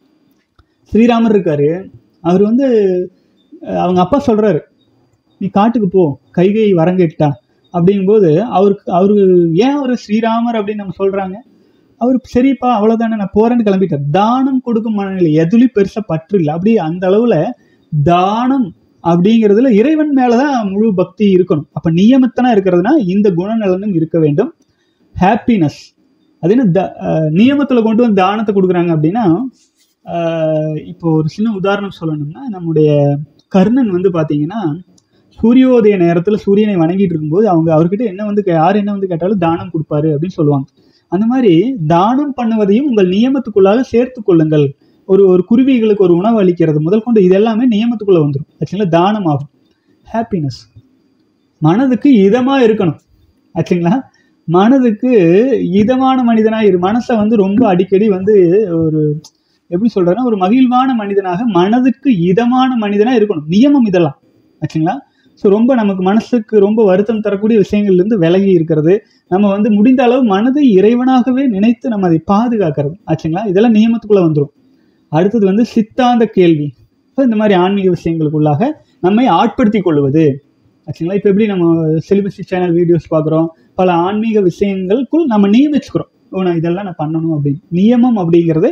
A: ஸ்ரீராமர் இருக்காரு, அவர் வந்து அவங்க அப்பா சொல்றாரு நீ காட்டுக்கு போ, கைகை வரங்கேட்டா அப்படிங்கும்போது அவரு ஏன் அவர் ஸ்ரீராமர் அப்படின்னு நம்ம சொல்றாங்க. அவர் சரிப்பா அவ்வளவுதானே நான் போறேன்னு கிளம்பிட்டார். தானம் கொடுக்கும் மனநிலை, எதுலையும் பெருசா பற்று இல்லை. அப்படி அந்த அளவுல தானம் அப்படிங்கிறதுல இறைவன் மேலதான் முழு பக்தி இருக்கணும். அப்ப நியமத்தனா இருக்கிறதுனா இந்த குணநலனும் இருக்க வேண்டும். ஹாப்பினஸ், அது என்ன நியமத்துல கொண்டு வந்து தானத்தை கொடுக்குறாங்க அப்படின்னா, இப்போ ஒரு சின்ன உதாரணம் சொல்லணும்னா, நம்முடைய கர்ணன் வந்து பாத்தீங்கன்னா சூரியோதய நேரத்துல சூரியனை வணங்கிட்டு இருக்கும்போது அவர்கிட்ட யார் என்ன வந்து கேட்டாலும் தானம் கொடுப்பாரு அப்படின்னு சொல்லுவாங்க. அந்த மாதிரி தானம் பண்ணுவதையும் உங்கள் நியமத்துக்குள்ளாக சேர்த்து கொள்ளுங்கள். ஒரு குருவிகளுக்கு ஒரு உணவு அளிக்கிறது முதல் கொண்டு இது எல்லாமே நியமத்துக்குள்ள வந்துடும் ஆச்சுங்களா. தானம் ஆகும். ஹாப்பினஸ், மனதுக்கு இதமா இருக்கணும் ஆச்சுங்களா. மனதுக்கு இதமான மனிதனா மனசை வந்து ரொம்ப அடிக்கடி வந்து ஒரு எப்படி சொல்றேன்னா ஒரு மகிழ்வான மனிதனாக, மனதுக்கு இதமான மனிதனா இருக்கணும். நியமம் இதெல்லாம் ஆச்சுங்களா. ஸோ ரொம்ப நமக்கு மனசுக்கு ரொம்ப வருத்தம் தரக்கூடிய விஷயங்கள்ல இருந்து விலகி இருக்கிறது, நம்ம வந்து முடிந்த அளவு மனதை இறைவனாகவே நினைத்து நம்ம அதை பாதுகாக்கிறது ஆச்சுங்களா. இதெல்லாம் நியமத்துக்குள்ள வந்துடும். அடுத்தது வந்து சித்தாந்த கேள்வி, இந்த மாதிரி ஆன்மீக விஷயங்களுக்குள்ளாக நம்மை ஆட்படுத்தி கொள்வது ஆச்சுங்களா. இப்போ எப்படி நம்ம செலிபசி சேனல் வீடியோஸ் பார்க்குறோம், பல ஆன்மீக விஷயங்களுக்குள் நம்ம நியமிச்சுக்கிறோம், நான் இதெல்லாம் நான் பண்ணணும் அப்படின்னு. நியமம் அப்படிங்கிறது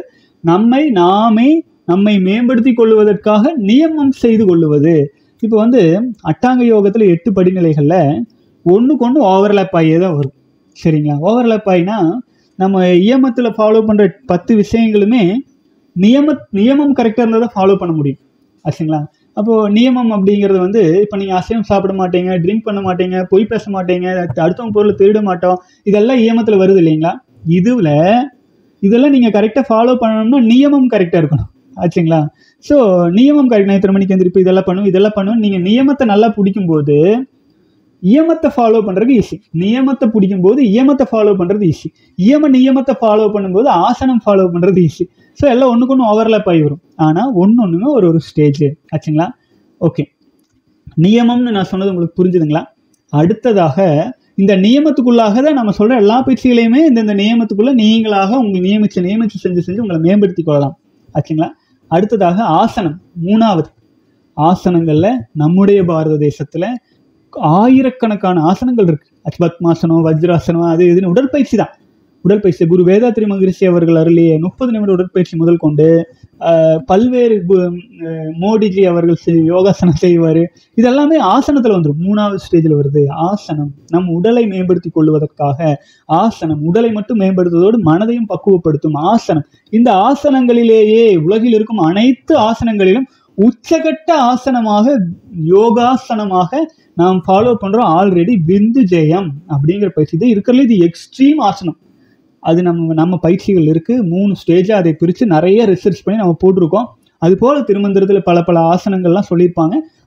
A: நம்மை மேம்படுத்தி கொள்வதற்காக நியமம் செய்து கொள்வது. இப்போ வந்து அட்டாங்க யோகத்துல 8 படிநிலைகள்ல ஒண்ணுக்கு ஒன்று ஓவர்லேப் ஆகியே தான் வரும் சரிங்களா. ஓவர்லேப் ஆகினா நம்ம நியமத்துல ஃபாலோ பண்ற 10 விஷயங்களுமே நியமம் கரெக்டா இருந்தால் தான் ஃபாலோ பண்ண முடியும் ஆச்சுங்களா. அப்போ நியமம் அப்படிங்கிறது வந்து இப்போ நீங்க அசைவம் சாப்பிட மாட்டீங்க, ட்ரிங்க் பண்ண மாட்டீங்க, பொய் பேச மாட்டீங்க, அடுத்தவங்க பொருளை திருட மாட்டோம், இதெல்லாம் நியமத்துல வருது இல்லைங்களா. இதெல்லாம் நீங்க கரெக்டா ஃபாலோ பண்ணணும்னா நியமம் கரெக்டா இருக்கணும் ஆச்சுங்களா. ஸோ நியமம் கரெக்ட், இத்தனை மணிக்கு எந்திரிப்பு, இதெல்லாம் பண்ணும். நீங்க நியமத்தை நல்லா பிடிக்கும்போது நியமத்தை ஃபாலோ பண்றது ஈஸி. நியமத்தை பிடிக்கும் போது நியமத்தை ஃபாலோ பண்றது ஈஸி. நியமத்தை ஃபாலோ பண்ணும்போது ஆசனம் ஃபாலோ பண்றது ஈஸி. ஸோ எல்லாம் ஒண்ணுக்கு ஒன்று ஓவர்லேப் ஆகி வரும். ஆனா ஒன்னொன்னுமே ஒரு ஸ்டேஜ் ஆச்சுங்களா. ஓகே, நியமம்னு நான் சொன்னது உங்களுக்கு புரிஞ்சுதுங்களா. அடுத்ததாக இந்த நியமத்துக்குள்ளாக தான் நம்ம சொல்ற எல்லா பயிற்சிகளையுமே இந்த நியமத்துக்குள்ள நீங்களாக உங்களை நியமிச்சு செஞ்சு உங்களை மேம்படுத்தி கொள்ளலாம் ஆச்சுங்களா. அடுத்ததாக ஆசனம், 3வது. ஆசனங்கள்ல நம்முடைய பாரத தேசத்துல ஆயிரக்கணக்கான ஆசனங்கள் இருக்கு. பத்மாசனம், வஜ்ராசனம், அது இதுன்னு உடற்பயிற்சி தான். உடற்பயிற்சி குரு வேதாத்ரி மகரிஷி அவர்கள் அருளிய 30 நிமிட உடற்பயிற்சி முதல் கொண்டு பல்வேறு மோடிஜி அவர்கள் யோகாசனம் செய்வாரு, இதெல்லாமே ஆசனத்துல வந்துடும். 3வது ஸ்டேஜில் வருது ஆசனம். நம் உடலை மேம்படுத்தி கொள்வதற்காக ஆசனம், உடலை மட்டும் மேம்படுத்துவதோடு மனதையும் பக்குவப்படுத்தும் ஆசனம். இந்த ஆசனங்களிலேயே உலகில் இருக்கும் அனைத்து ஆசனங்களிலும் உச்சகட்ட ஆசனமாக யோகாசனமாக நாம் ஃபாலோ பண்றோம் ஆல்ரெடி விந்து ஜெயம் அப்படிங்கிற பயிற்சி. இது இருக்கிறதுல இது எக்ஸ்ட்ரீம் ஆசனம். அது நம்ம பயிற்சிகள் இருக்கு 3 ஸ்டேஜா அதை பிரித்து நிறைய ரிசர்ச் பண்ணி நம்ம போட்டிருக்கோம். அது போல திருமந்திரத்தில் பல ஆசனங்கள்லாம் சொல்லியிருப்பாங்க.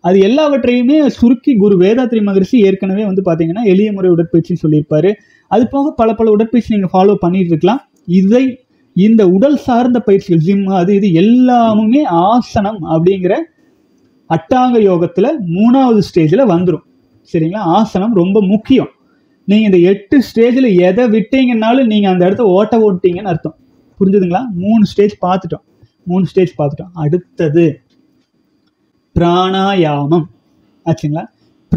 A: அது எல்லாவற்றையுமே சுருக்கி குரு வேதாத்ரி மகரிஷி ஏற்கனவே வந்து பார்த்தீங்கன்னா எளிய முறை உடற்பயிற்சின்னு சொல்லியிருப்பாரு. அது போக பல உடற்பயிற்சி நீங்கள் ஃபாலோ பண்ணிட்டு இருக்கலாம். இந்த உடல் சார்ந்த பயிற்சிகள் ஜிம் அது இது எல்லாமுமே ஆசனம் அப்படிங்கிற அட்டாங்க யோகத்தில் 3வது ஸ்டேஜில் வந்துடும். சரிங்களா? ஆசனம் ரொம்ப முக்கியம். நீங்கள் இந்த 8 ஸ்டேஜில் எதை விட்டீங்கன்னாலும் நீங்கள் அந்த இடத்த ஓட்டிங்கன்னு அர்த்தம். புரிஞ்சுதுங்களா? 3 ஸ்டேஜ் பார்த்துட்டோம். அடுத்தது பிராணாயாமம் ஆச்சுங்களா?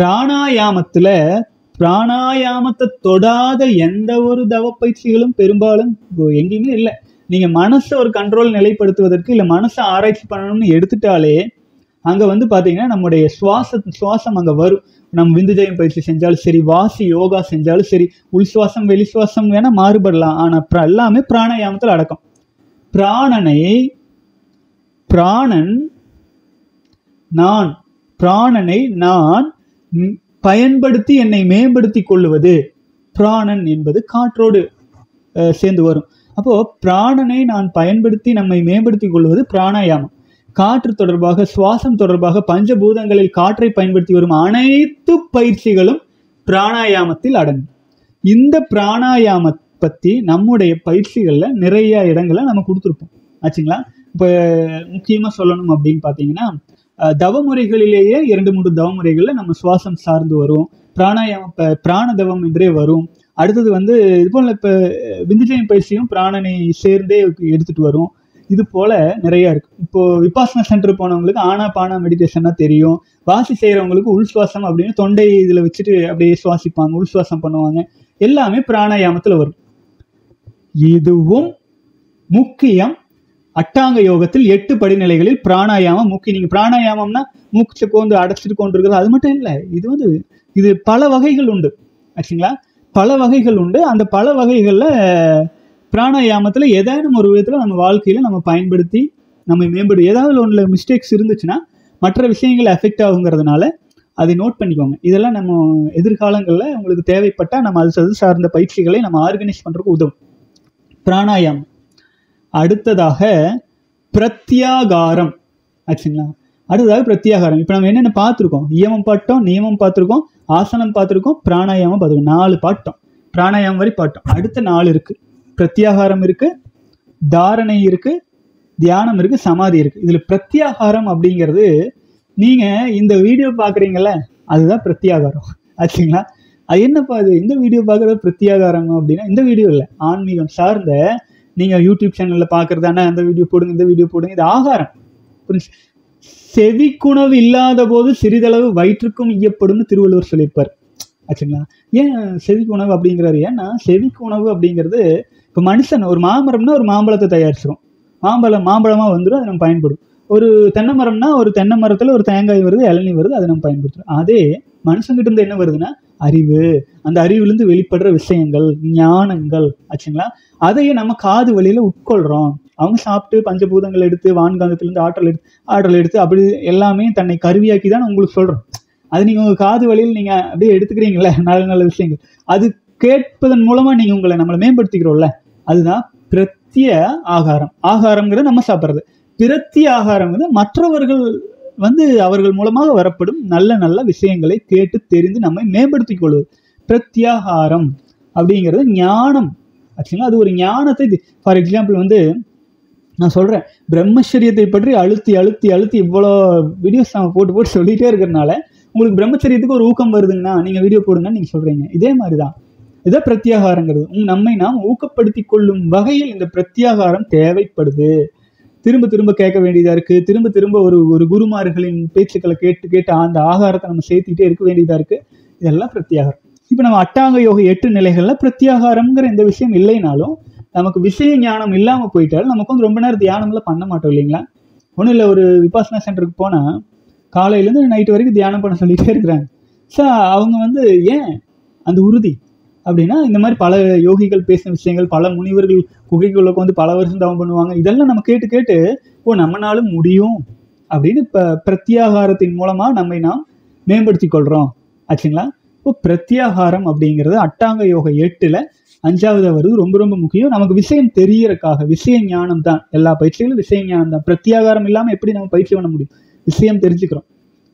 A: பிராணாயாமத்தை தொடாத எந்த ஒரு தவ பயிற்சிகளும் பெரும்பாலும் எங்கேயுமே இல்லை. நீங்கள் மனசை ஒரு கண்ட்ரோல் நிலைப்படுத்துவதற்கு இல்லை மனசை ஆராய்ச்சி பண்ணணும்னு எடுத்துட்டாலே அங்கே வந்து பார்த்தீங்கன்னா நம்முடைய சுவாசம் அங்கே வரும். நம்ம விந்துஜயம் பயிற்சி செஞ்சாலும் சரி, வாசி யோகா செஞ்சாலும் சரி, உள் சுவாசம் வெளி சுவாசம் வேணால் மாறுபடலாம். ஆனால் எல்லாமே பிராணாயாமத்தில் அடக்கம். பிராணனை நான் பயன்படுத்தி என்னை மேம்படுத்தி கொள்ளுவது. பிராணன் என்பது காற்றோடு சேர்ந்து வரும். அப்போ பிராணனை நான் பயன்படுத்தி நம்மை மேம்படுத்தி கொள்வது பிராணாயாமம். காற்று தொடர்பாக, சுவாசம் தொடர்பாக, பஞ்சபூதங்களில் காற்றை பயன்படுத்தி வரும் அனைத்து பயிற்சிகளும் பிராணாயாமத்தில் அடங்கும். இந்த பிராணாயாம பற்றி நம்முடைய பயிற்சிகளில் நிறைய இடங்களை நம்ம கொடுத்துருப்போம் ஆச்சுங்களா? இப்போ முக்கியமாக சொல்லணும் அப்படின்னு பார்த்தீங்கன்னா, தவமுறைகளிலேயே 2-3 தவமுறைகளில் நம்ம சுவாசம் சார்ந்து வரும். பிராண தவம் என்றே வரும். அடுத்தது வந்து இது போல் இப்போ விந்துஜயம் பயிற்சியும் பிராணனை சேர்ந்தே எடுத்துகிட்டு வரும். இது போல் நிறையா இருக்குது. இப்போது விபாசனா சென்டர் போனவங்களுக்கு ஆனாபானா மெடிடேஷன்னா தெரியும். வாசி செய்கிறவங்களுக்கு உள் சுவாசம் அப்படின்னு தொண்டை இதில் வச்சுட்டு அப்படியே சுவாசிப்பாங்க, உள் சுவாசம் பண்ணுவாங்க. எல்லாமே பிராணாயாமத்தில் வரும். இதுவும் முக்கியம். அட்டாங்க யோகத்தில் 8 படிநிலைகளில் பிராணாயாமம் முக்கியம். நீங்கள் பிராணாயாமம்னா மூச்சை கோந்து அடைச்சிட்டு கொண்டு இருக்கிறது அது மட்டும் இல்லை. இது பல வகைகள் உண்டு ஆச்சுங்களா? பல வகைகள் உண்டு. அந்த பல வகைகளில் பிராணாயாமத்தில் ஏதாவது ஒரு விதத்தில் நம்ம வாழ்க்கையில் நம்ம பயன்படுத்தி நம்ம ஏதாவது ஒன்றில் மிஸ்டேக்ஸ் இருந்துச்சுன்னா மற்ற விஷயங்கள் எஃபெக்ட் ஆகுங்கிறதுனால அதை நோட் பண்ணிக்கோங்க. இதெல்லாம் நம்ம எதிர்காலங்களில் உங்களுக்கு தேவைப்பட்டால் நம்ம அது சார்ந்த பயிற்சிகளை நம்ம ஆர்கனைஸ் பண்ணுறதுக்கு உதவும் பிராணாயாமம். அடுத்ததாக பிரத்யாகாரம் ஆச்சுங்களா? பிரத்யாகாரம். இப்போ நம்ம என்னென்ன பார்த்துருக்கோம்? இயமம் பார்த்தோம், நியமம் பார்த்துருக்கோம், ஆசனம் பார்த்துருக்கோம், பிராணாயாமம் பார்த்துருக்கோம். 4 பாட்டோம். பிராணாயாமம் வரை பாட்டோம். அடுத்த 4 இருக்குது. பிரத்யாகாரம் இருக்குது, தாரணை இருக்குது, தியானம் இருக்குது, சமாதி இருக்குது. இதில் பிரத்யாகாரம் அப்படிங்கிறது நீங்கள் இந்த வீடியோ பார்க்குறீங்கள அதுதான் பிரத்யாகாரம் ஆச்சுங்களா? அது என்னப்பா அது இந்த வீடியோ பார்க்குறது பிரத்யாகாரம் அப்படின்னா, இந்த வீடியோ இல்லை, ஆன்மீகம் சார்ந்த நீங்கள் யூடியூப் சேனலில் பார்க்குறதானா அந்த வீடியோ போடுங்க, இந்த வீடியோ போடுங்க. இது ஆகாரம். புரிஞ்சு? செவிக்குணவு இல்லாத போது சிறிதளவு வயிற்றுக்கும் ஈயப்படும்னு திருவள்ளுவர் சொல்லியிருப்பார் ஆச்சுங்களா? ஏன் செவிக்கு உணவு அப்படிங்கிறாரு? ஏன்னா செவிக்கு உணவு அப்படிங்கிறது இப்போ மனுஷன் ஒரு மாமரம்னா ஒரு மாம்பழத்தை தயாரிச்சிடும். மாம்பழமாக வந்துடும், அது நம்ம பயன்படும். ஒரு தென்னை மரம்னா ஒரு தென்னை மரத்தில் ஒரு தேங்காய் வருது, இளநீ வருது, அதை நம்ம பயன்படுத்துகிறோம். அதே மனுஷங்கிட்ட இருந்து என்ன வருதுன்னா அறிவு. அந்த அறிவுலேருந்து வெளிப்படுற விஷயங்கள், ஞானங்கள் ஆச்சுங்களா? அதையே நம்ம காது வழியில் உட்கொள்கிறோம். அவங்க சாப்பிட்டு பஞ்சபூதங்கள் எடுத்து வான்காந்தத்திலேருந்து ஆற்றல் எடுத்து அப்படி எல்லாமே தன்னை கருவியாக்கி தான் உங்களுக்கு சொல்கிறோம். அது நீங்கள் உங்கள் காது வழியில் நீங்கள் அப்படியே எடுத்துக்கிறீங்களே நல்ல விஷயங்கள். அது கேட்பதன் மூலமாக நீங்கள் நம்மளை மேம்படுத்திக்கிறோம்ல, அதுதான் பிரத்ய ஆகாரம். ஆகாரங்கிறது நம்ம சாப்பிட்றது. பிரத்ய ஆகாரங்கிறது மற்றவர்கள் அவர்கள் மூலமாக வரப்படும் நல்ல விஷயங்களை கேட்டு தெரிந்து நம்மை மேம்படுத்திக் கொள்வது. பிரத்யாகாரம் அப்படிங்கிறது ஞானம் ஆக்சுவலாக. அது ஒரு ஞானத்தை, ஃபார் எக்ஸாம்பிள் நான் சொல்கிறேன், பிரம்மச்சரியத்தை பற்றி அழுத்தி இவ்வளோ வீடியோஸ் நம்ம போட்டு சொல்லிகிட்டே இருக்கிறதுனால உங்களுக்கு பிரம்மச்சரியத்துக்கு ஒரு ஊக்கம் வருதுங்கன்னா நீங்கள் வீடியோ போடுங்கன்னு நீங்கள் சொல்கிறீங்க. இதே மாதிரி தான் இதை பிரத்யாகாரங்கிறது. நம்மை நாம் ஊக்கப்படுத்தி கொள்ளும் வகையில் இந்த பிரத்யாகாரம் தேவைப்படுது. திரும்ப கேட்க வேண்டியதாக இருக்குது. திரும்ப ஒரு குருமார்களின் பேச்சுக்களை கேட்டு அந்த ஆகாரத்தை நம்ம சேர்த்துக்கிட்டே இருக்க வேண்டியதாக இருக்குது. இதெல்லாம் பிரத்யாகாரம். இப்போ நம்ம அட்டாங்க யோக 8 நிலைகளில் பிரத்யாகாரம்ங்கிற இந்த விஷயம் இல்லைனாலும் நமக்கு விஷய ஞானம் இல்லாமல் போயிட்டாலும் நமக்கு ரொம்ப நேரம் தியானம்லாம் பண்ண மாட்டோம் இல்லைங்களா? ஒன்றும் இல்லை, ஒரு விபாசனா சென்டருக்கு போனால் காலையிலேருந்து நைட்டு வரைக்கும் தியானம் பண்ண சொல்லிகிட்டே இருக்கிறாங்க. ஸோ அவங்க ஏன் அந்த உறுதி அப்படின்னா, இந்த மாதிரி பல யோகிகள் பேசின விஷயங்கள், பல முனிவர்கள் குகைகளுக்கு பல வருஷம் தவம் பண்ணுவாங்க. இதெல்லாம் நம்ம கேட்டு நம்மளாலும் முடியும் அப்படின்னு இப்போ பிரத்யாகாரத்தின் மூலமாக நம்மை நாம் மேம்படுத்தி கொள்கிறோம் ஆச்சுங்களா? இப்போ பிரத்யாகாரம் அப்படிங்கிறது அட்டாங்க யோக 8ல் 5வது வருது. ரொம்ப முக்கியம். நமக்கு விஷயம் தெரியறதுக்காக. விஷய ஞானம் தான் எல்லா பயிற்சிகளும். விஷய ஞானம் தான். பிரத்யாகாரம் இல்லாமல் எப்படி நம்ம பயிற்சி பண்ண முடியும்? விஷயம் தெரிஞ்சுக்கிறோம்.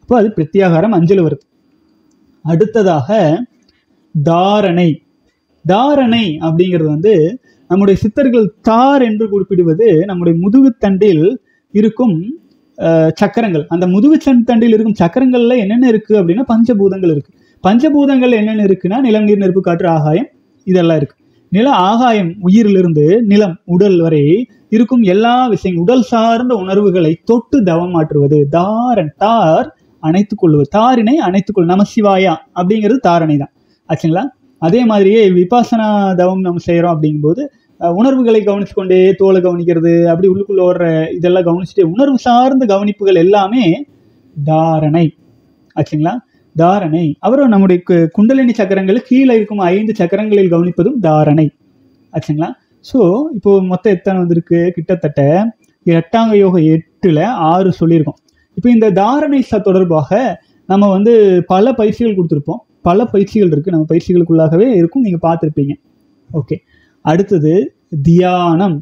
A: அப்போ அது பிரத்யாகாரம் 5ல் வருது. அடுத்ததாக தாரணை. தாரணை அப்படிங்கிறது வந்து நம்முடைய சித்தர்கள் தார் என்று குறிப்பிடுவது நம்முடைய முதுகுத்தண்டில் இருக்கும் சக்கரங்கள். அந்த முதுகுத்தண்டில் இருக்கும் சக்கரங்கள்ல என்னென்ன இருக்கு அப்படின்னா பஞ்சபூதங்கள் இருக்கு. பஞ்சபூதங்கள் என்னென்ன இருக்குன்னா நிலம், நீர், நெருப்பு, காற்று, ஆகாயம் இதெல்லாம் இருக்கு. நில ஆகாயம் உயிரிலிருந்து நிலம் உடல் வரை இருக்கும் எல்லா விஷயங்கள், உடல் சார்ந்த உணர்வுகளை தொட்டு தவம் மாற்றுவது தாரண். தார் அணைத்துக் கொள்வது, தாரினை அணைத்துக் கொள். நமசிவாயா அப்படிங்கிறது தாரணை தான் ஆச்சுங்களா. அதே மாதிரியே விபாசனா தவம் நம்ம செய்யறோம் அப்படிங்கும்போது உணர்வுகளை கவனிச்சு கொண்டே தோலை கவனிக்கிறது, அப்படி உள்ளுக்குள்ள ஓடுற இதெல்லாம் கவனிச்சுட்டே உணர்வு சார்ந்த கவனிப்புகள் எல்லாமே தாரணை ஆச்சுங்களா. தாரணை. அப்புறம் நம்முடைய குண்டலினி சக்கரங்கள் கீழே இருக்கும் 5 சக்கரங்களில் கவனிப்பதும் தாரணை ஆச்சுங்களா. ஸோ இப்போ மொத்தம் எத்தனை வந்திருக்கு? கிட்டத்தட்ட அட்டாங்க யோக 8ல் 6 சொல்லியிருக்கோம். இப்போ இந்த தாரணை தொடர்பாக நம்ம வந்து பல பயிற்சிகள் கொடுத்துருப்போம். பல பயிற்சிகள் இருக்கு, நம்ம பயிற்சிகளுக்குள்ளாகவே இருக்கும், நீங்க பார்த்துருப்பீங்க. ஓகே, அடுத்தது தியானம்.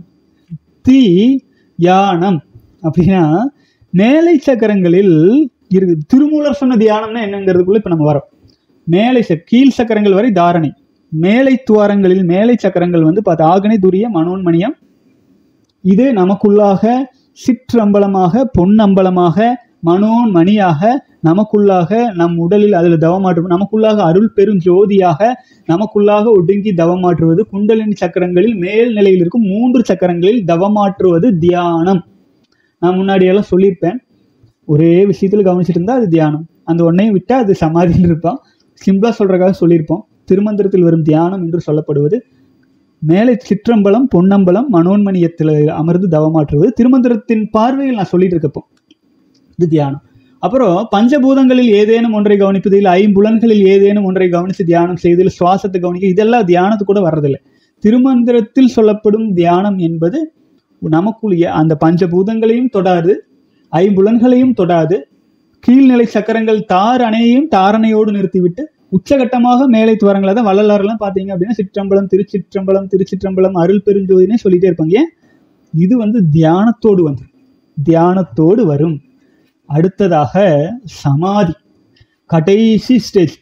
A: தியானம் அப்படின்னா மேலை சக்கரங்களில் இருக்கு. திருமூலர் சொன்ன தியானம்னா என்னங்கிறதுக்குள்ள இப்ப நம்ம வரோம். மேலை கீழ் சக்கரங்கள் வரை தாரணை. மேலை துவாரங்களில் மேலை சக்கரங்கள் வந்து பார்த்து ஆகனை, துரிய, மனோன்மணியம். இது நமக்குள்ளாக சிற்றம்பலமாக, பொன்னம்பலமாக, மனோன்மணியாக நமக்குள்ளாக நம் உடலில் அதில் தவமாற்று, நமக்குள்ளாக அருள் பெரும் ஜோதியாக நமக்குள்ளாக ஒடுங்கி தவமாற்றுவது. குண்டலினி சக்கரங்களில் மேல் நிலையில் இருக்கும் 3 சக்கரங்களில் தவமாற்றுவது தியானம். நான் முன்னாடியெல்லாம் சொல்லியிருப்பேன், ஒரே விஷயத்தில் கவனிச்சுட்டு இருந்தால் அது தியானம், அந்த ஒன்னையும் விட்டால் அது சமாதியில் இருப்பான். சிம்பிளாக சொல்கிறக்காக சொல்லியிருப்போம். திருமந்திரத்தில் வரும் தியானம் என்று சொல்லப்படுவது மேலே சிற்றம்பலம், பொன்னம்பலம், மனோன்மணியத்தில் அமர்ந்து தவமாற்றுவது. திருமந்திரத்தின் பார்வையில் நான் சொல்லிட்டு இருக்கப்போ இது தியானம். அப்புறம் பஞ்சபூதங்களில் ஏதேனும் ஒன்றை கவனிப்பது, இல்லை 5 புலன்களில் ஏதேனும் ஒன்றை கவனித்து தியானம் செய்வதில் சுவாசத்தை கவனிக்க, இதெல்லாம் தியானத்து கூட வர்றதில்லை. திருமந்திரத்தில் சொல்லப்படும் தியானம் என்பது நமக்குள்ளே அந்த பஞ்சபூதங்களையும் தொடாது, 5 புலன்களையும் தொடாது, கீழ்நிலை சக்கரங்கள் தார் அணையையும் தாரணையோடு நிறுத்திவிட்டு உச்சகட்டமாக மேலை துவாரங்களை தான் வள்ளலாரெல்லாம் பார்த்தீங்க அப்படின்னா சிற்றம்பலம், திருச்சிற்றம்பலம், திருச்சிற்றம்பலம், அருள் பெருஞ்சோதினே சொல்லிட்டே இருப்பாங்க. ஏன்? இது வந்து தியானத்தோடு வந்து தியானத்தோடு வரும். அடுத்ததாக சமாதி. கடைசி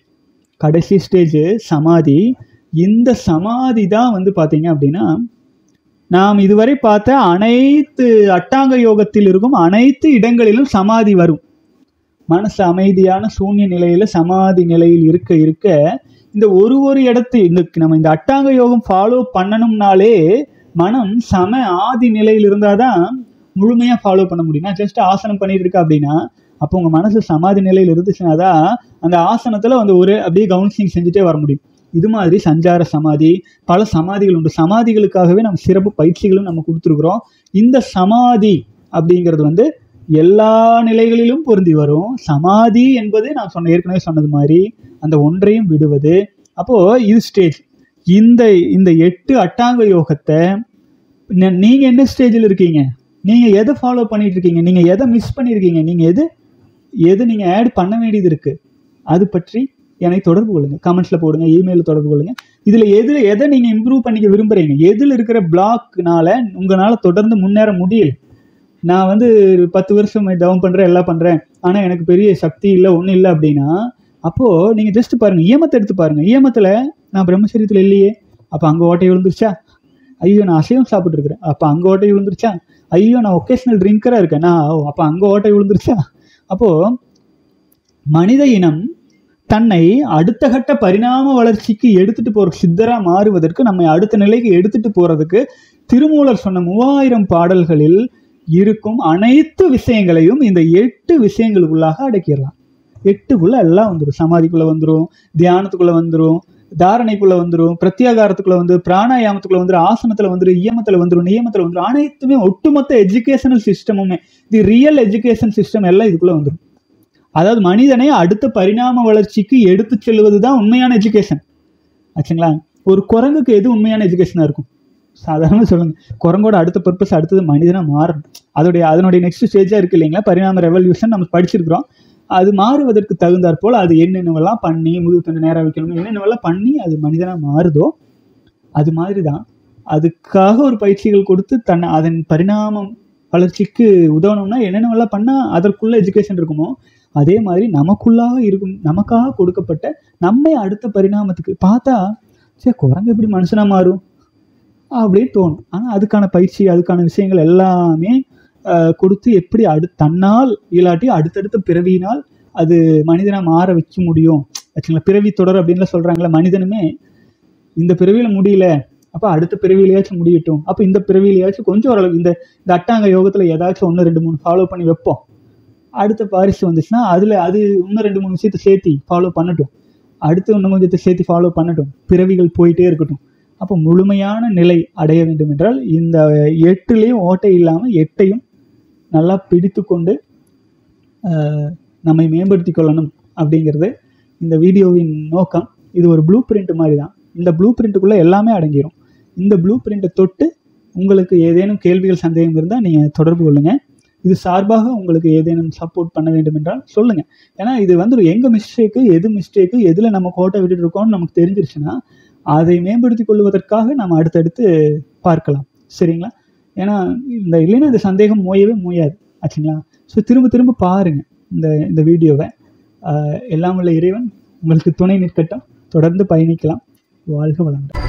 A: ஸ்டேஜ் சமாதி. இந்த சமாதி தான் வந்து பார்த்தீங்க அப்படின்னா நாம் இதுவரை பார்த்த அனைத்து அட்டாங்க யோகத்தில் இருக்கும் அனைத்து இடங்களிலும் சமாதி வரும். மனசு அமைதியான சூன்ய நிலையில சமாதி நிலையில் இருக்க இருக்க இந்த ஒரு இடத்து நம்ம இந்த அட்டாங்க யோகம் ஃபாலோ பண்ணணும்னாலே மனம் சம ஆதி நிலையில் இருந்தாதான் முழுமையா ஃபாலோ பண்ண முடியும். நான் ஜஸ்ட் ஆசனம் பண்ணிட்டு இருக்கேன் அப்படின்னா அப்போ உங்க மனசு சமாதி நிலையில் இருந்துச்சுன்னா தான் அந்த ஆசனத்துல வந்து ஒரு அப்படியே கவுன்சிலிங் செஞ்சுட்டே வர முடியும். இது மாதிரி சஞ்சார சமாதி, பல சமாதிகள் உண்டு. சமாதிகளுக்காகவே நம்ம சிறப்பு பயிற்சிகளும் நம்ம கொடுத்துருக்குறோம். இந்த சமாதி அப்படிங்கிறது வந்து எல்லா நிலைகளிலும் பொருந்தி வரும். சமாதி என்பது நான் ஏற்கனவே சொன்னது மாதிரி அந்த ஒன்றையும் விடுவது. அப்போ இது ஸ்டேஜ். இந்த 8 அட்டாங்க யோகத்தை நீங்க என்ன ஸ்டேஜில் இருக்கீங்க, நீங்க எதை ஃபாலோ பண்ணிட்டு இருக்கீங்க, நீங்க எதை மிஸ் பண்ணிருக்கீங்க, நீங்க எது நீங்க ஆட் பண்ண வேண்டியது இருக்கு, அது பற்றி என்னை தொடர்பு கொள்ளுங்க, கமெண்ட்ஸ்ல போடுங்க, இமெயில தொடர்பு கொள்ளுங்க. இதுல எதை நீங்க இம்ப்ரூவ் பண்ணிக்க விரும்புறீங்க, எதுல இருக்கிற பிளாக்னால உங்களால தொடர்ந்து முன்னேற முடியல. நான் வந்து 10 வருஷம் டவுன் பண்றேன், எல்லாம் பண்றேன், ஆனா எனக்கு பெரிய சக்தி இல்லை, ஒன்றும் இல்லை அப்படின்னா அப்போ நீங்க ஜஸ்ட் பாருங்க, ஈமத்தை எடுத்து பாருங்க. ஈமத்துல நான் பிரம்மச்சரியத்துல இல்லையே, அப்ப அங்க ஓட்டை விழுந்துருச்சா? ஐயோ நான் அசைவம் சாப்பிட்டு இருக்கிறேன், அப்ப அங்க ஓட்டை விழுந்துருச்சா? ஐயோ நான் ஒகேஷனல் ட்ரிங்கரா இருக்கேன், அப்ப அங்க ஓட்டை விழுந்துருச்சா? அப்போ மனித இனம் தன்னை அடுத்த கட்ட பரிணாம வளர்ச்சிக்கு எடுத்துட்டு போற சித்தரா மாறுவதற்கு, நம்மை அடுத்த நிலைக்கு எடுத்துட்டு போறதுக்கு திருமூலர் சொன்ன 3000 பாடல்களில் இருக்கும் அனைத்து விஷயங்களையும் இந்த 8 விஷயங்களுக்குள்ளாக அடக்கிடலாம். 8க்குள்ள எல்லாம் வந்துடும். சமாதிக்குள்ள வந்துடும், தியானத்துக்குள்ள வந்துடும், தாரணைக்குள்ள வந்துடும், பிரத்யாகாரத்துக்குள்ள வந்து, பிராணாயாமத்துக்குள்ள வந்துடும், ஆசனத்துல வந்துடும், ஈயமத்துல வந்துடும், நியமத்துல வந்துடும். அனைத்துமே ஒட்டுமொத்த எஜுகேஷனல் சிஸ்டமுமே, தி ரியல் எஜுகேஷன் சிஸ்டம் எல்லாம் இதுக்குள்ள வந்துடும். அதாவது மனிதனை அடுத்த பரிணாம வளர்ச்சிக்கு எடுத்து செல்வதுதான் உண்மையான எஜுகேஷன் ஆச்சுங்களா. ஒரு குரங்குக்கு எது உண்மையான எஜுகேஷனா இருக்கும்? சாதாரண சொல்லுங்க, குரங்கோட அடுத்த பர்பஸ் அடுத்தது மனிதனா மாறணும். அதனுடைய நெக்ஸ்ட் ஸ்டேஜா இருக்கு இல்லைங்களா, பரிணாம ரெவல்யூஷன் நம்ம படிச்சிருக்கிறோம். அது மாறுவதற்கு தகுந்தாற் போல் அது என்னென்னவெல்லாம் பண்ணி, முதுகு நேரம் வைக்கணும், என்னென்னவெல்லாம் பண்ணி அது மனிதனா மாறுதோ அது மாதிரி தான் அதுக்காக ஒரு பயிற்சிகள் கொடுத்து அதன் பரிணாமம் வளர்ச்சிக்கு உதவணும்னா என்னென்னலாம் பண்ணால் அதற்குள்ள எஜுகேஷன் இருக்குமோ அதே மாதிரி நமக்காக கொடுக்கப்பட்ட நம்மை அடுத்த பரிணாமத்துக்கு பார்த்தா சரி குரங்கு எப்படி மனுஷனாக மாறும் அப்படின்னு தோணும். ஆனால் அதுக்கான பயிற்சி அதுக்கான விஷயங்கள் எல்லாமே கொடுத்து எப்படி தன்னால் இல்லாட்டி அடுத்தடுத்த பிறவியினால் அது மனிதனாக மாற வைக்க முடியும் ஆச்சுங்களா. பிறவி தொடர் அப்படின்லாம் சொல்கிறாங்களே, மனிதனுமே இந்த பிறவியில் முடியல அப்போ அடுத்த பிறவியிலையாச்சும் முடியட்டும், அப்போ இந்த பிறவியிலையாச்சும் கொஞ்சம் ஓரளவு இந்த அட்டாங்க யோகத்தில் ஏதாச்சும் 1 2 3 ஃபாலோ பண்ணி வைப்போம். அடுத்த பாரிசு வந்துச்சுன்னா அதில் அது இன்னும் 2 3 விஷயத்தை சேர்த்து ஃபாலோ பண்ணட்டும், அடுத்து இன்னும் கொஞ்சத்தை சேர்த்து ஃபாலோ பண்ணட்டும், பிறவிகள் போயிட்டே இருக்கட்டும். அப்போ முழுமையான நிலை அடைய வேண்டும் என்றால் இந்த 8லேயும் ஓட்டை இல்லாமல் 8ஐயும் நல்லா பிடித்து கொண்டு நம்மை மேம்படுத்தி கொள்ளணும் அப்படிங்கிறது இந்த வீடியோவின் நோக்கம். இது ஒரு ப்ளூ பிரிண்ட் மாதிரி தான். இந்த ப்ளூ பிரிண்ட்டுக்குள்ளே எல்லாமே அடங்கிடும். இந்த ப்ளூ பிரிண்ட்டை தொட்டு உங்களுக்கு ஏதேனும் கேள்விகள் சந்தேகம் இருந்தால் நீங்கள் தொடர்பு கொள்ளுங்கள். இது சார்பாக உங்களுக்கு ஏதேனும் சப்போர்ட் பண்ண வேண்டும் என்றால் சொல்லுங்கள். ஏன்னா இது வந்து எங்கள் மிஸ்டேக்கு எதில் நம்ம கோட்டை விட்டுட்டு இருக்கோம்னு நமக்கு தெரிஞ்சிருச்சுன்னா அதை மேம்படுத்தி கொள்வதற்காக நம்ம அடுத்தடுத்து பார்க்கலாம். சரிங்களா? ஏன்னா இல்லைன்னா இந்த சந்தேகம் மோயாது ஆச்சுங்களா. ஸோ திரும்ப பாருங்கள் இந்த வீடியோவை. எல்லாம் உள்ள இறைவன் உங்களுக்கு துணை நிற்கட்டும். தொடர்ந்து பயணிக்கலாம். வாழ்க வளமுடன்.